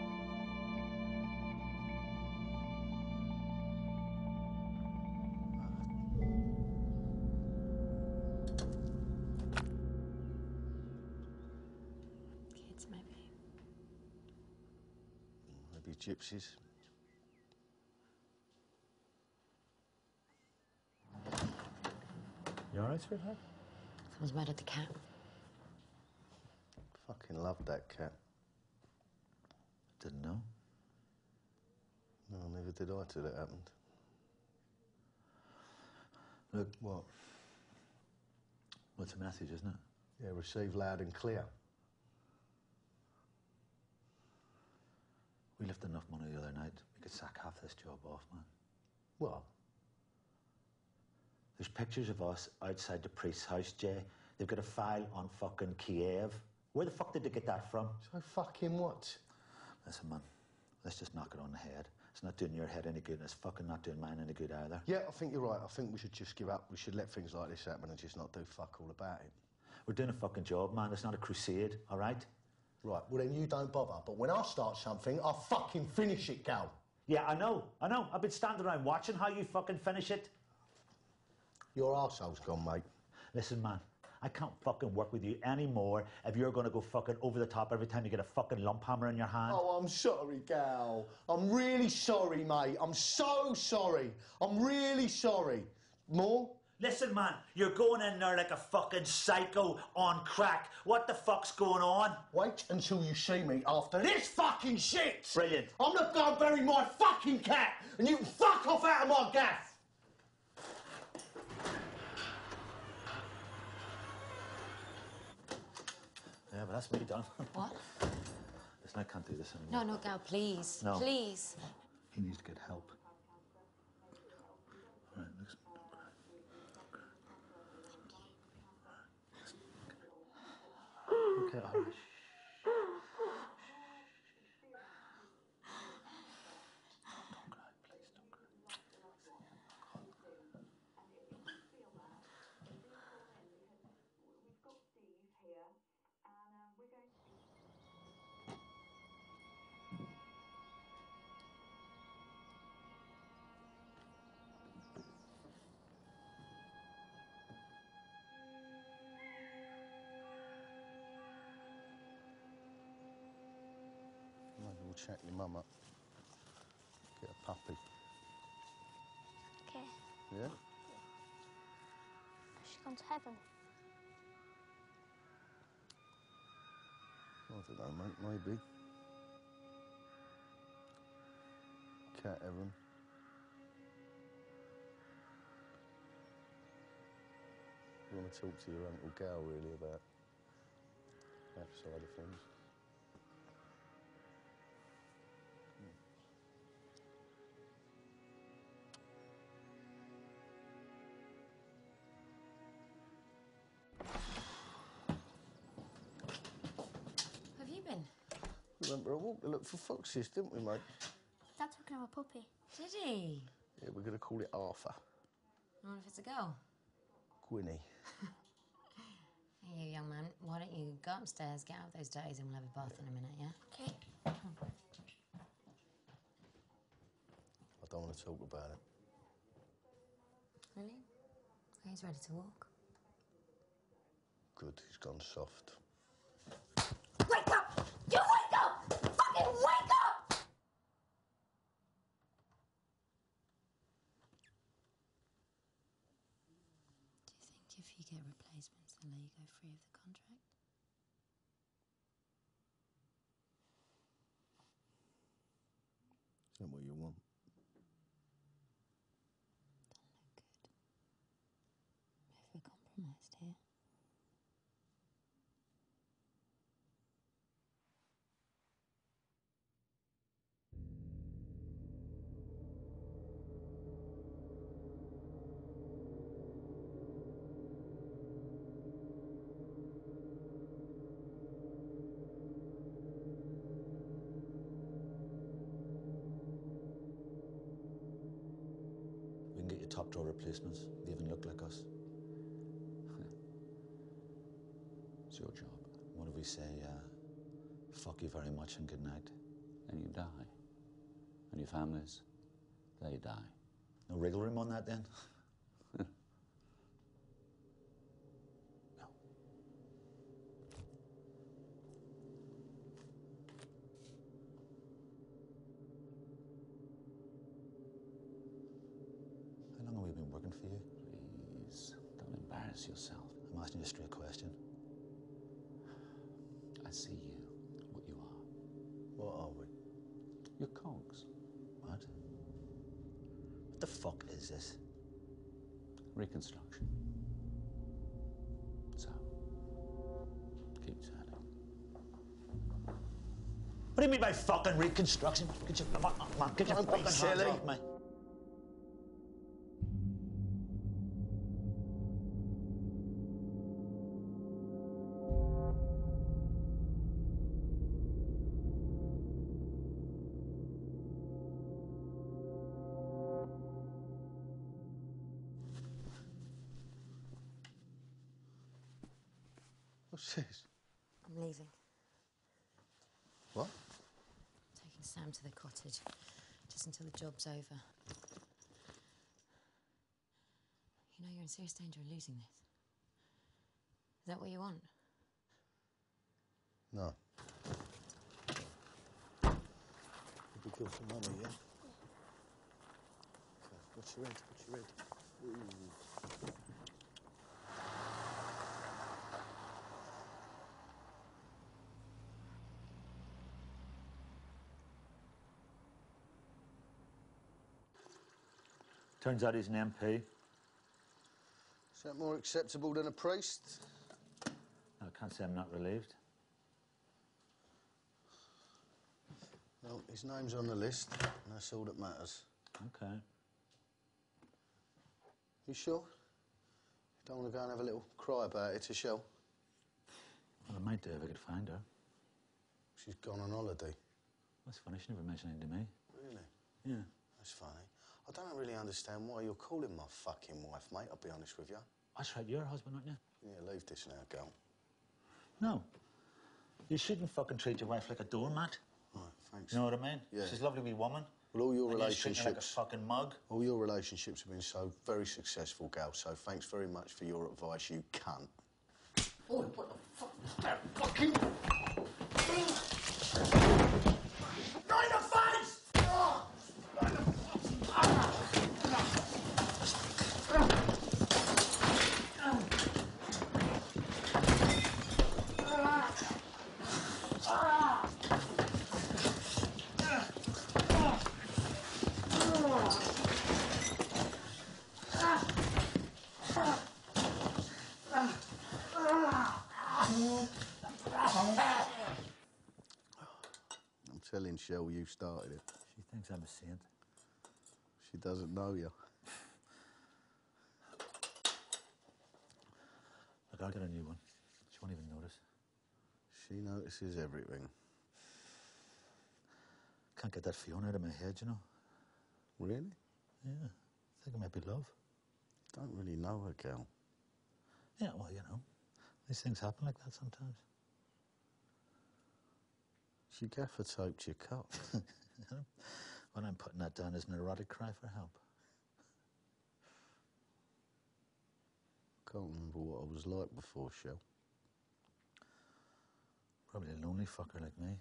Kids, maybe. Maybe gypsies. You all right, sweetheart? Someone's murdered the cat. Fucking loved that cat. Didn't know. No, neither did I till it happened. Look, what? Well, it's a message, isn't it? Yeah, received loud and clear. We left enough money the other night. We could sack half this job off, man. What? There's pictures of us outside the priest's house, Jay. They've got a file on fucking Kiev. Where the fuck did they get that from? So fucking what? Listen, man, let's just knock it on the head. It's not doing your head any good, and it's fucking not doing mine any good either. Yeah, I think you're right. I think we should just give up. We should let things like this happen and just not do fuck all about it. We're doing a fucking job, man. It's not a crusade, all right? Right, well then you don't bother. But when I start something, I'll fucking finish it, Gal. Yeah, I know, I know. I've been standing around watching how you fucking finish it. Your arsehole's gone, mate. Listen, man, I can't fucking work with you anymore if you're gonna go fucking over the top every time you get a fucking lump hammer in your hand. Oh, I'm sorry, Gal. I'm really sorry, mate. I'm so sorry. I'm really sorry. More? Listen, man, you're going in there like a fucking psycho on crack. What the fuck's going on? Wait until you see me after this fucking shit! Brilliant. I'm not going to bury my fucking cat, and you can fuck off out of my gaff! Yeah, but that's me done. What? Listen, I can't do this anymore. No, no, Gal, please. No. Please. He needs to get help. All right, listen. Okay, all right. Don't cry, please, don't cry. Maybe we'll check your mum up. Get a puppy. Okay. Yeah? She's gone to heaven. I don't know, mate. Maybe. Cat heaven. to talk to your Uncle Gal, really, about that side of things. Have you been? We went for a walk to look for foxes, didn't we, mate? Dad took another puppy. Did he? Yeah, we're going to call it Arthur. I wonder if it's a girl. Gwynny. Hey, you young man, why don't you go upstairs, get out of those days, and we'll have a bath in a minute, yeah? Okay. I don't want to talk about it. Really? He's ready to walk. Good, he's gone soft. Wake up! You wake up! Fucking wake up! Do you think if you get replacements, they'll let you go free of the contract? Is that what you want? If we're compromised here. We can get you top drawer replacements. They even look like us. It's your job. What if we say, uh, fuck you very much and good night? And you die. And your families, they die. No wriggle room on that then? How long have we been working for you? Please, don't embarrass yourself. I'm asking you a straight question. I see you, what you are. What are we? You're cogs. What? What the fuck is this? Reconstruction. So, keep turning. What do you mean by fucking reconstruction? Get your, come on, come on, get your Don't be fucking hands silly. off me. What's this? I'm leaving. What? Taking Sam to the cottage, just until the job's over. You know you're in serious danger of losing this. Is that what you want? No. It'd be good for money, yeah? Okay, what's your head? What's your head? Ooh. Turns out he's an M P. Is that more acceptable than a priest? I can't say I'm not relieved. Well, his name's on the list, and that's all that matters. Okay. You sure? You don't want to go and have a little cry about it to Shell? Well, I might do if I could find her. She's gone on holiday. That's funny, she never mentioned anything to me. Really? Yeah. That's funny. I don't really understand why you're calling my fucking wife, mate, I'll be honest with you. That's right, you're her husband, aren't you? Yeah, leave this now, girl. No. You shouldn't fucking treat your wife like a doormat. Right, thanks. You know what I mean? Yeah. She's a lovely wee woman. Well, all your and relationships... You treat her like a fucking mug. All your relationships have been so very successful, gal, so thanks very much for your advice, you cunt. Oh, what the fuck? Fucking... Right in the face! telling Shell you started it. She thinks I'm a saint. She doesn't know you. Look, I'll get a new one. She won't even notice. She notices everything. Can't get that Fiona out of my head, you know. Really? Yeah. I think it might be love. Don't really know her, gal. Yeah, well, you know. These things happen like that sometimes. She gaffer taped your cock. When I'm putting that down as an erotic cry for help. Can't remember what I was like before, Shell. Probably a lonely fucker like me.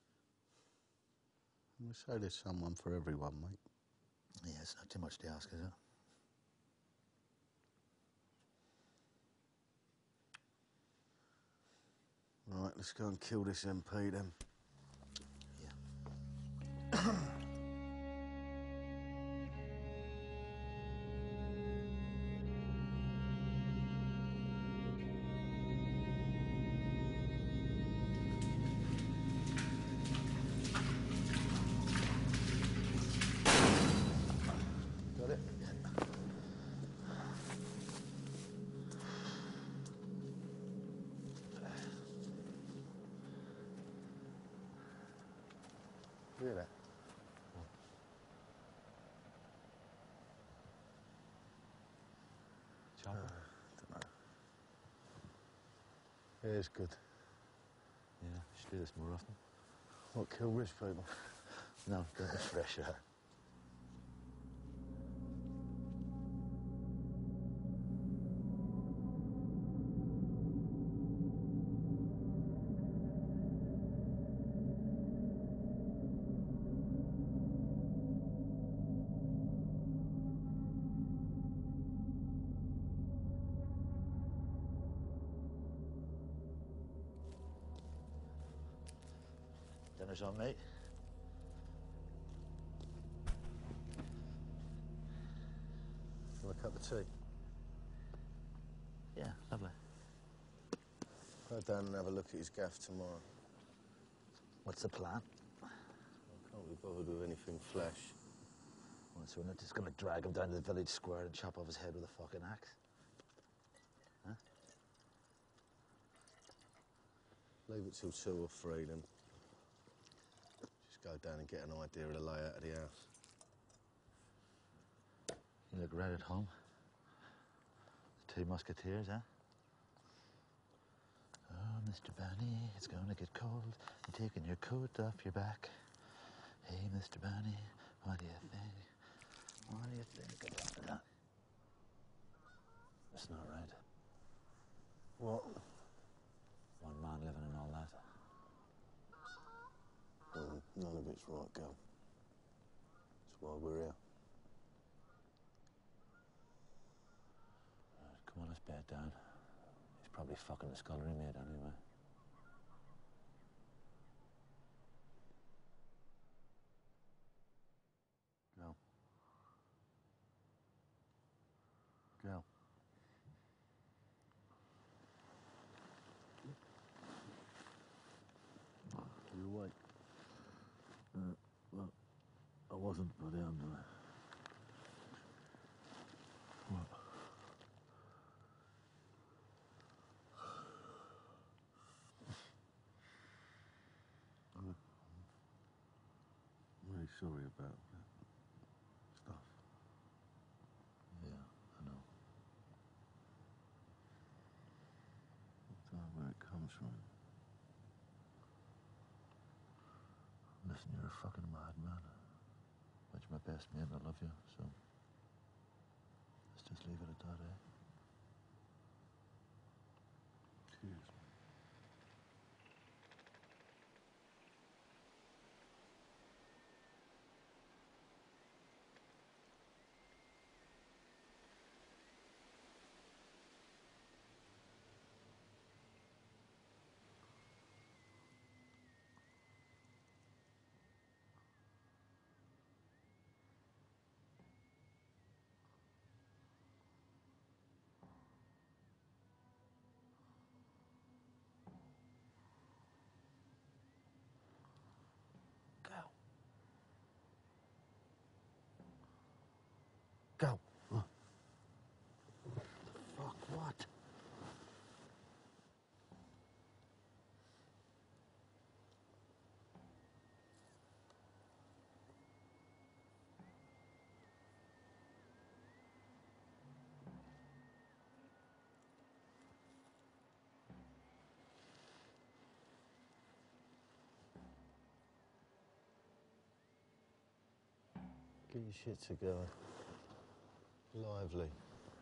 I say there's someone for everyone, mate. Yeah, it's not too much to ask, is it? Right, let's go and kill this M P then. Got it? Look at that. Chopper? Uh, don't know. Yeah, it's good. Yeah, should do this more often. What, kill rich people? No, don't be fresh air. Dinner's on, mate. Want a cup of tea? Yeah, lovely. Go down and have a look at his gaff tomorrow. What's the plan? I can't be bothered with anything flesh. Well, so we're not just going to drag him down to the village square and chop off his head with a fucking axe? Huh? Leave it till two or three, then. Just go down and get an idea of the layout of the house. You look right at home. The two musketeers, huh? Oh, Mister Bunny, it's gonna get cold. You're taking your coat off your back. Hey, Mister Bunny, what do you think? What do you think about that? It's not right. What? One man living in all that. Well, none of it's right, girl. That's why we're here. Right, come on, let's bed down. He's probably fucking the scullery maid anyway. Go. Go. You awake? Uh, well, I wasn't, but I am now. What? I'm really sorry about that stuff. Yeah, I know. I don't know where it comes from. Listen, you're a fucking madman. But you're my best mate and I love you, so let's just leave it at that, eh? Cheers. Go. Oh. Fuck, what? Get your shit together. Lively.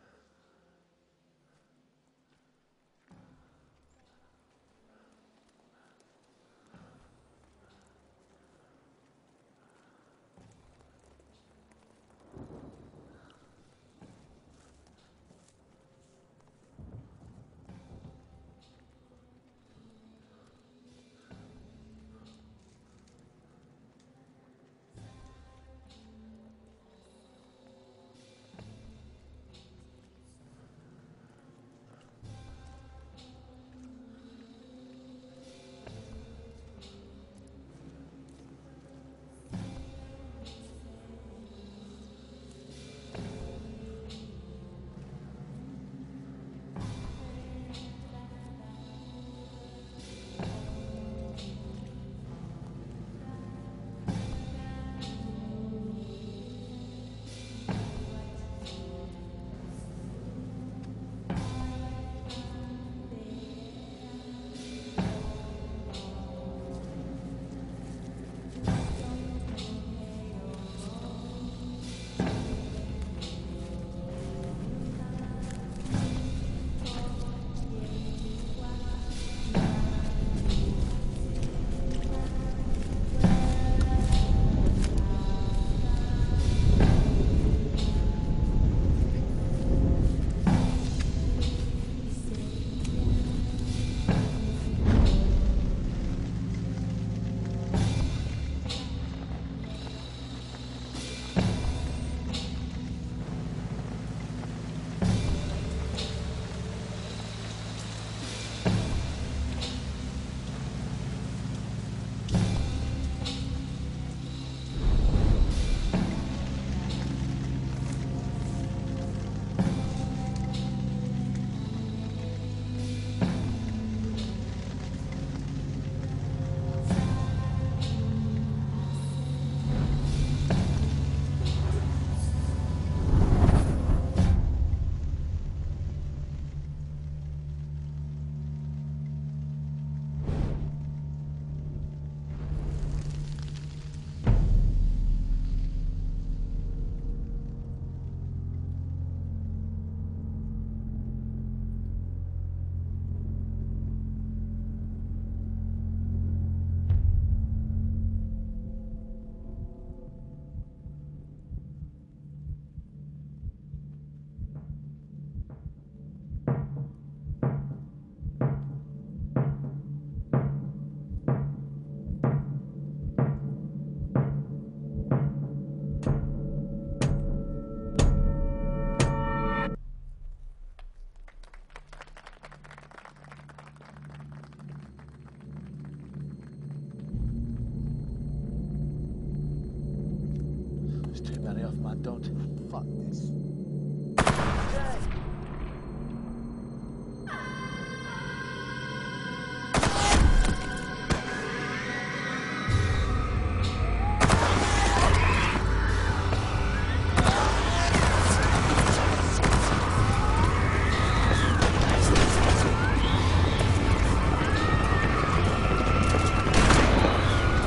Off, man. Don't fuck this.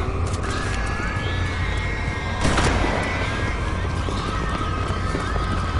Thank you.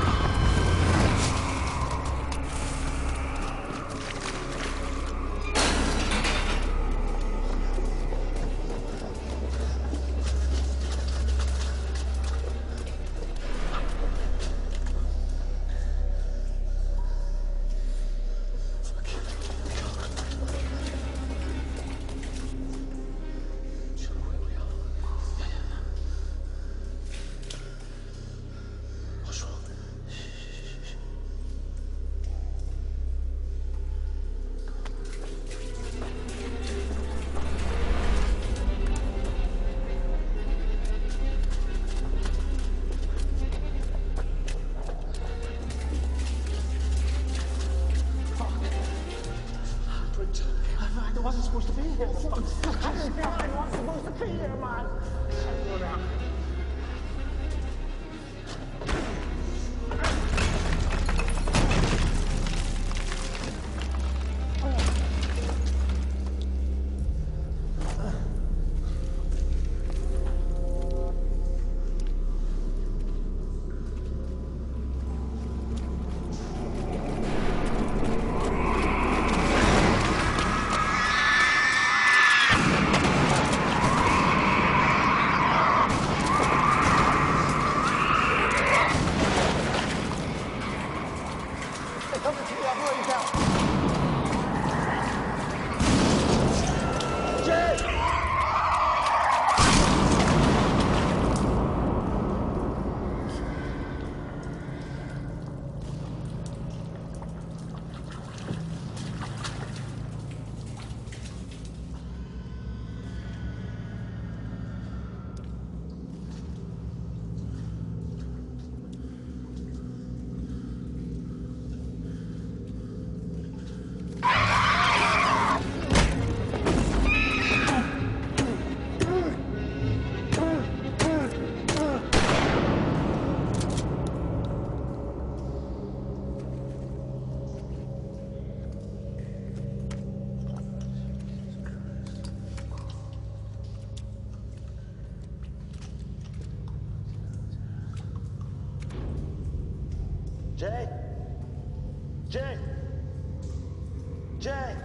Get the fuck out of here! I'm not supposed to be here, man! Shut up. Jay? Jay? Jay?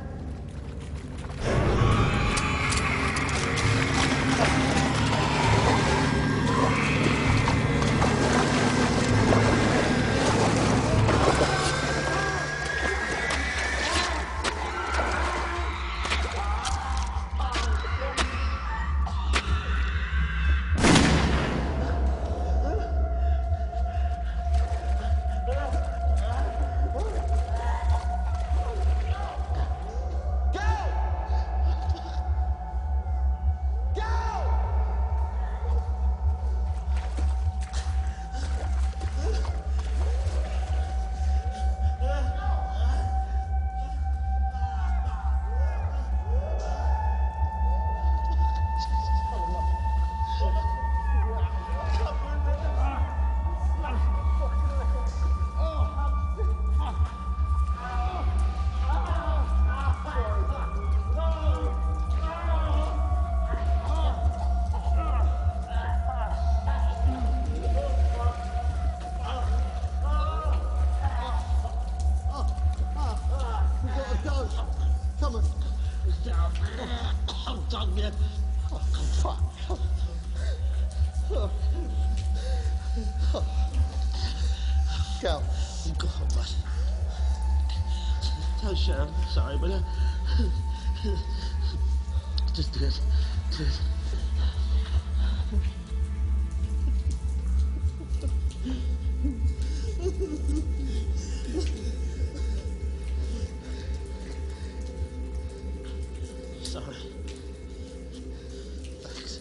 Cal, go home, bud. Tell Sharon, sorry, but uh, just do it. Do it. Sorry. Thanks.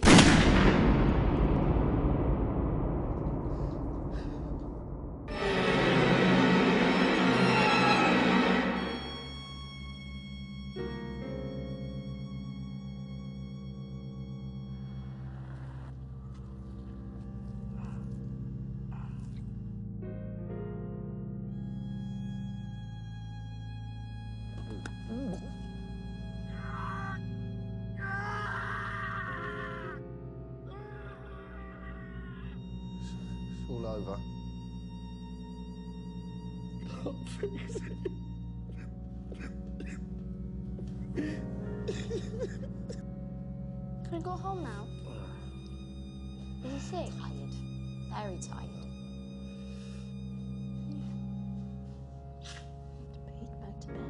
It's all over. Oh, please. Can I go home now? Is he sick? Tired. Very tired. Back to bed.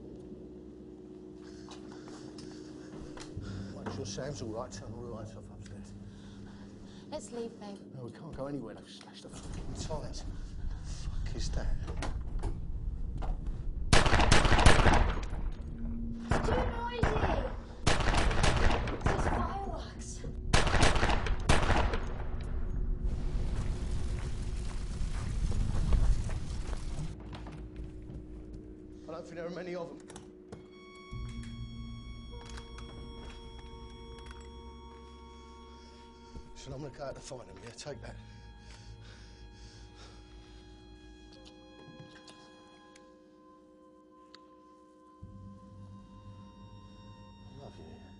Make sure Sam's all right. Turn all the lights off upstairs. Let's leave, babe. No, we can't go anywhere. They've smashed the fucking tyres. Fuck is that? It's too noisy! This is fireworks. I don't think there are many of them. So I'm gonna go out to find them, yeah? Take that. I love you.